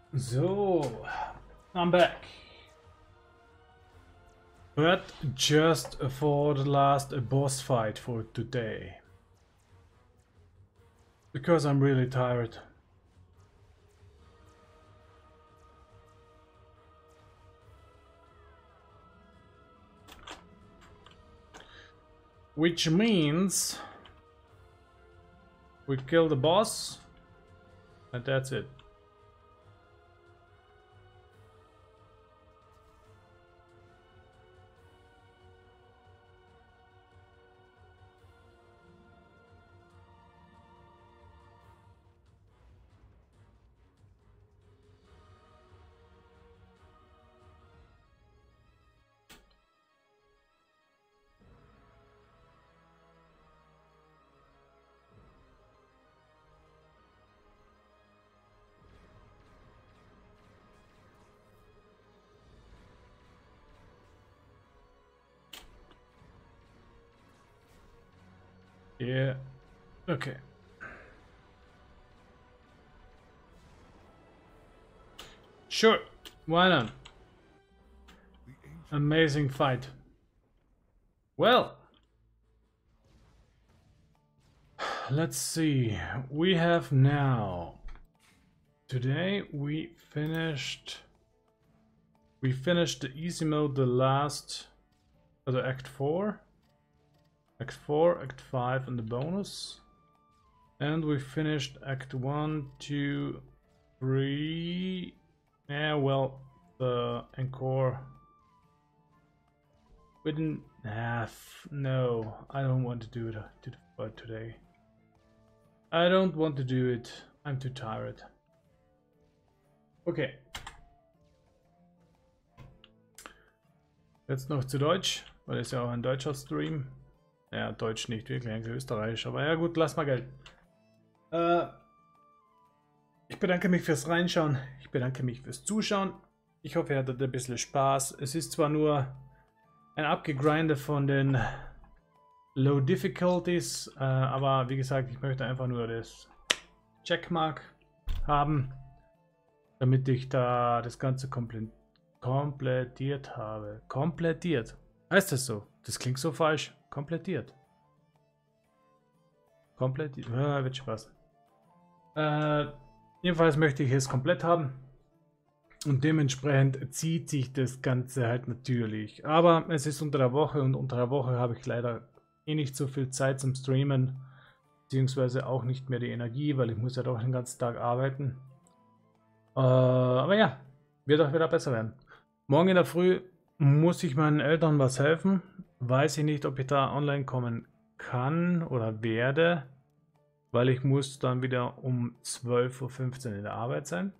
So, I'm back. But just for the last boss fight for today. Because I'm really tired. Which means we kill the boss and that's it. Yeah, okay. Sure, why not? Amazing fight. Well, let's see. We have now, today we finished, we finished the easy mode, the last, uh, the Act four. Act four, Act five and the bonus. And we finished Act one, two, three. Yeah, well, the encore. We didn't have. No, I don't want to do it to the fight today. I don't want to do it. I'm too tired. Okay. Jetzt noch zu Deutsch, weil es ja auch ein deutscher Stream. Ja, Deutsch nicht wirklich, eigentlich Österreichisch, aber ja gut, lass mal gelten. Äh, ich bedanke mich fürs Reinschauen, ich bedanke mich fürs Zuschauen. Ich hoffe, ihr hattet ein bisschen Spaß. Es ist zwar nur ein Abgegrinde von den Low Difficulties, äh, aber wie gesagt, ich möchte einfach nur das Checkmark haben, damit ich da das Ganze komplett komplettiert habe. Komplettiert. Heißt das so? Das klingt so falsch. Komplettiert. Komplettiert. Ja, wird Spaß. Äh, jedenfalls möchte ich es komplett haben. Und dementsprechend zieht sich das Ganze halt natürlich. Aber es ist unter der Woche und unter der Woche habe ich leider eh nicht so viel Zeit zum Streamen. Beziehungsweise auch nicht mehr die Energie, weil ich muss ja doch den ganzen Tag arbeiten. Äh, aber ja, wird auch wieder besser werden. Morgen in der Früh muss ich meinen Eltern was helfen. Weiß ich nicht, ob ich da online kommen kann oder werde, weil ich muss dann wieder um zwölf Uhr fünfzehn in der Arbeit sein.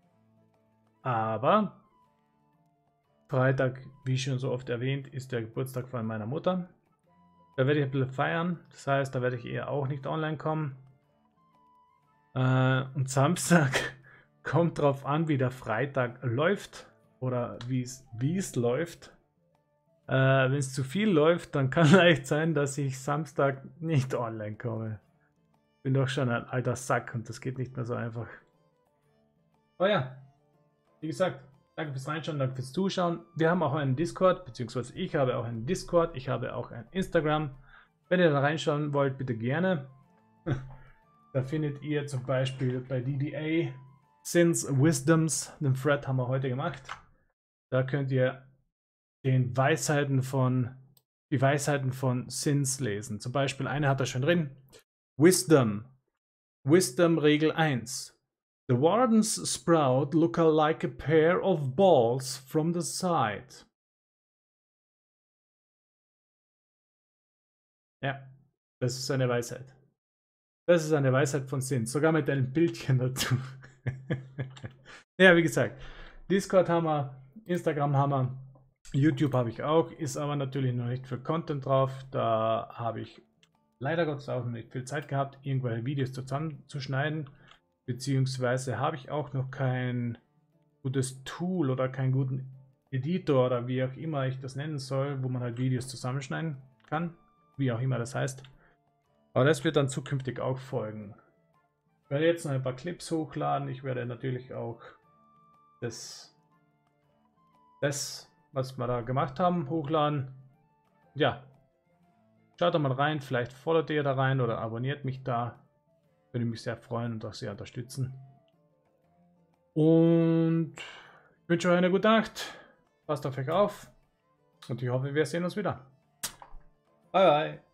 Aber Freitag, wie schon so oft erwähnt, ist der Geburtstag von meiner Mutter. Da werde ich ein bisschen feiern, das heißt, da werde ich eher auch nicht online kommen. Äh, und Samstag kommt drauf an, wie der Freitag läuft oder wie es wie es läuft. Äh, wenn es zu viel läuft, dann kann leicht sein, dass ich Samstag nicht online komme. Bin doch schon ein alter Sack und das geht nicht mehr so einfach. Oh ja, wie gesagt, danke fürs Reinschauen, danke fürs Zuschauen. Wir haben auch einen Discord, beziehungsweise ich habe auch einen Discord, ich habe auch ein Instagram. Wenn ihr da reinschauen wollt, bitte gerne. Da findet ihr zum Beispiel bei D D A Sins Wisdoms, den Thread haben wir heute gemacht. Da könnt ihr den Weisheiten von, die Weisheiten von Sins lesen. Zum Beispiel eine hat er schon drin. Wisdom. Wisdom Regel eins. The wardens sprout look like a pair of balls from the side. Ja, das ist eine Weisheit. Das ist eine Weisheit von Sins. Sogar mit einem Bildchen dazu. Ja, wie gesagt, Discord haben wir, Instagram haben wir, YouTube habe ich auch, ist aber natürlich noch nicht für Content drauf. Da habe ich leider Gottes auch noch nicht viel Zeit gehabt, irgendwelche Videos zusammenzuschneiden. Beziehungsweise habe ich auch noch kein gutes Tool oder keinen guten Editor oder wie auch immer ich das nennen soll, wo man halt Videos zusammenschneiden kann. Wie auch immer das heißt. Aber das wird dann zukünftig auch folgen. Ich werde jetzt noch ein paar Clips hochladen. Ich werde natürlich auch das, das, was wir da gemacht haben, hochladen. Ja, schaut doch mal rein, vielleicht folgt ihr da rein oder abonniert mich da. Würde mich sehr freuen und auch sehr unterstützen. Und ich wünsche euch eine gute Nacht. Passt auf euch auf. Und ich hoffe, wir sehen uns wieder. Bye bye.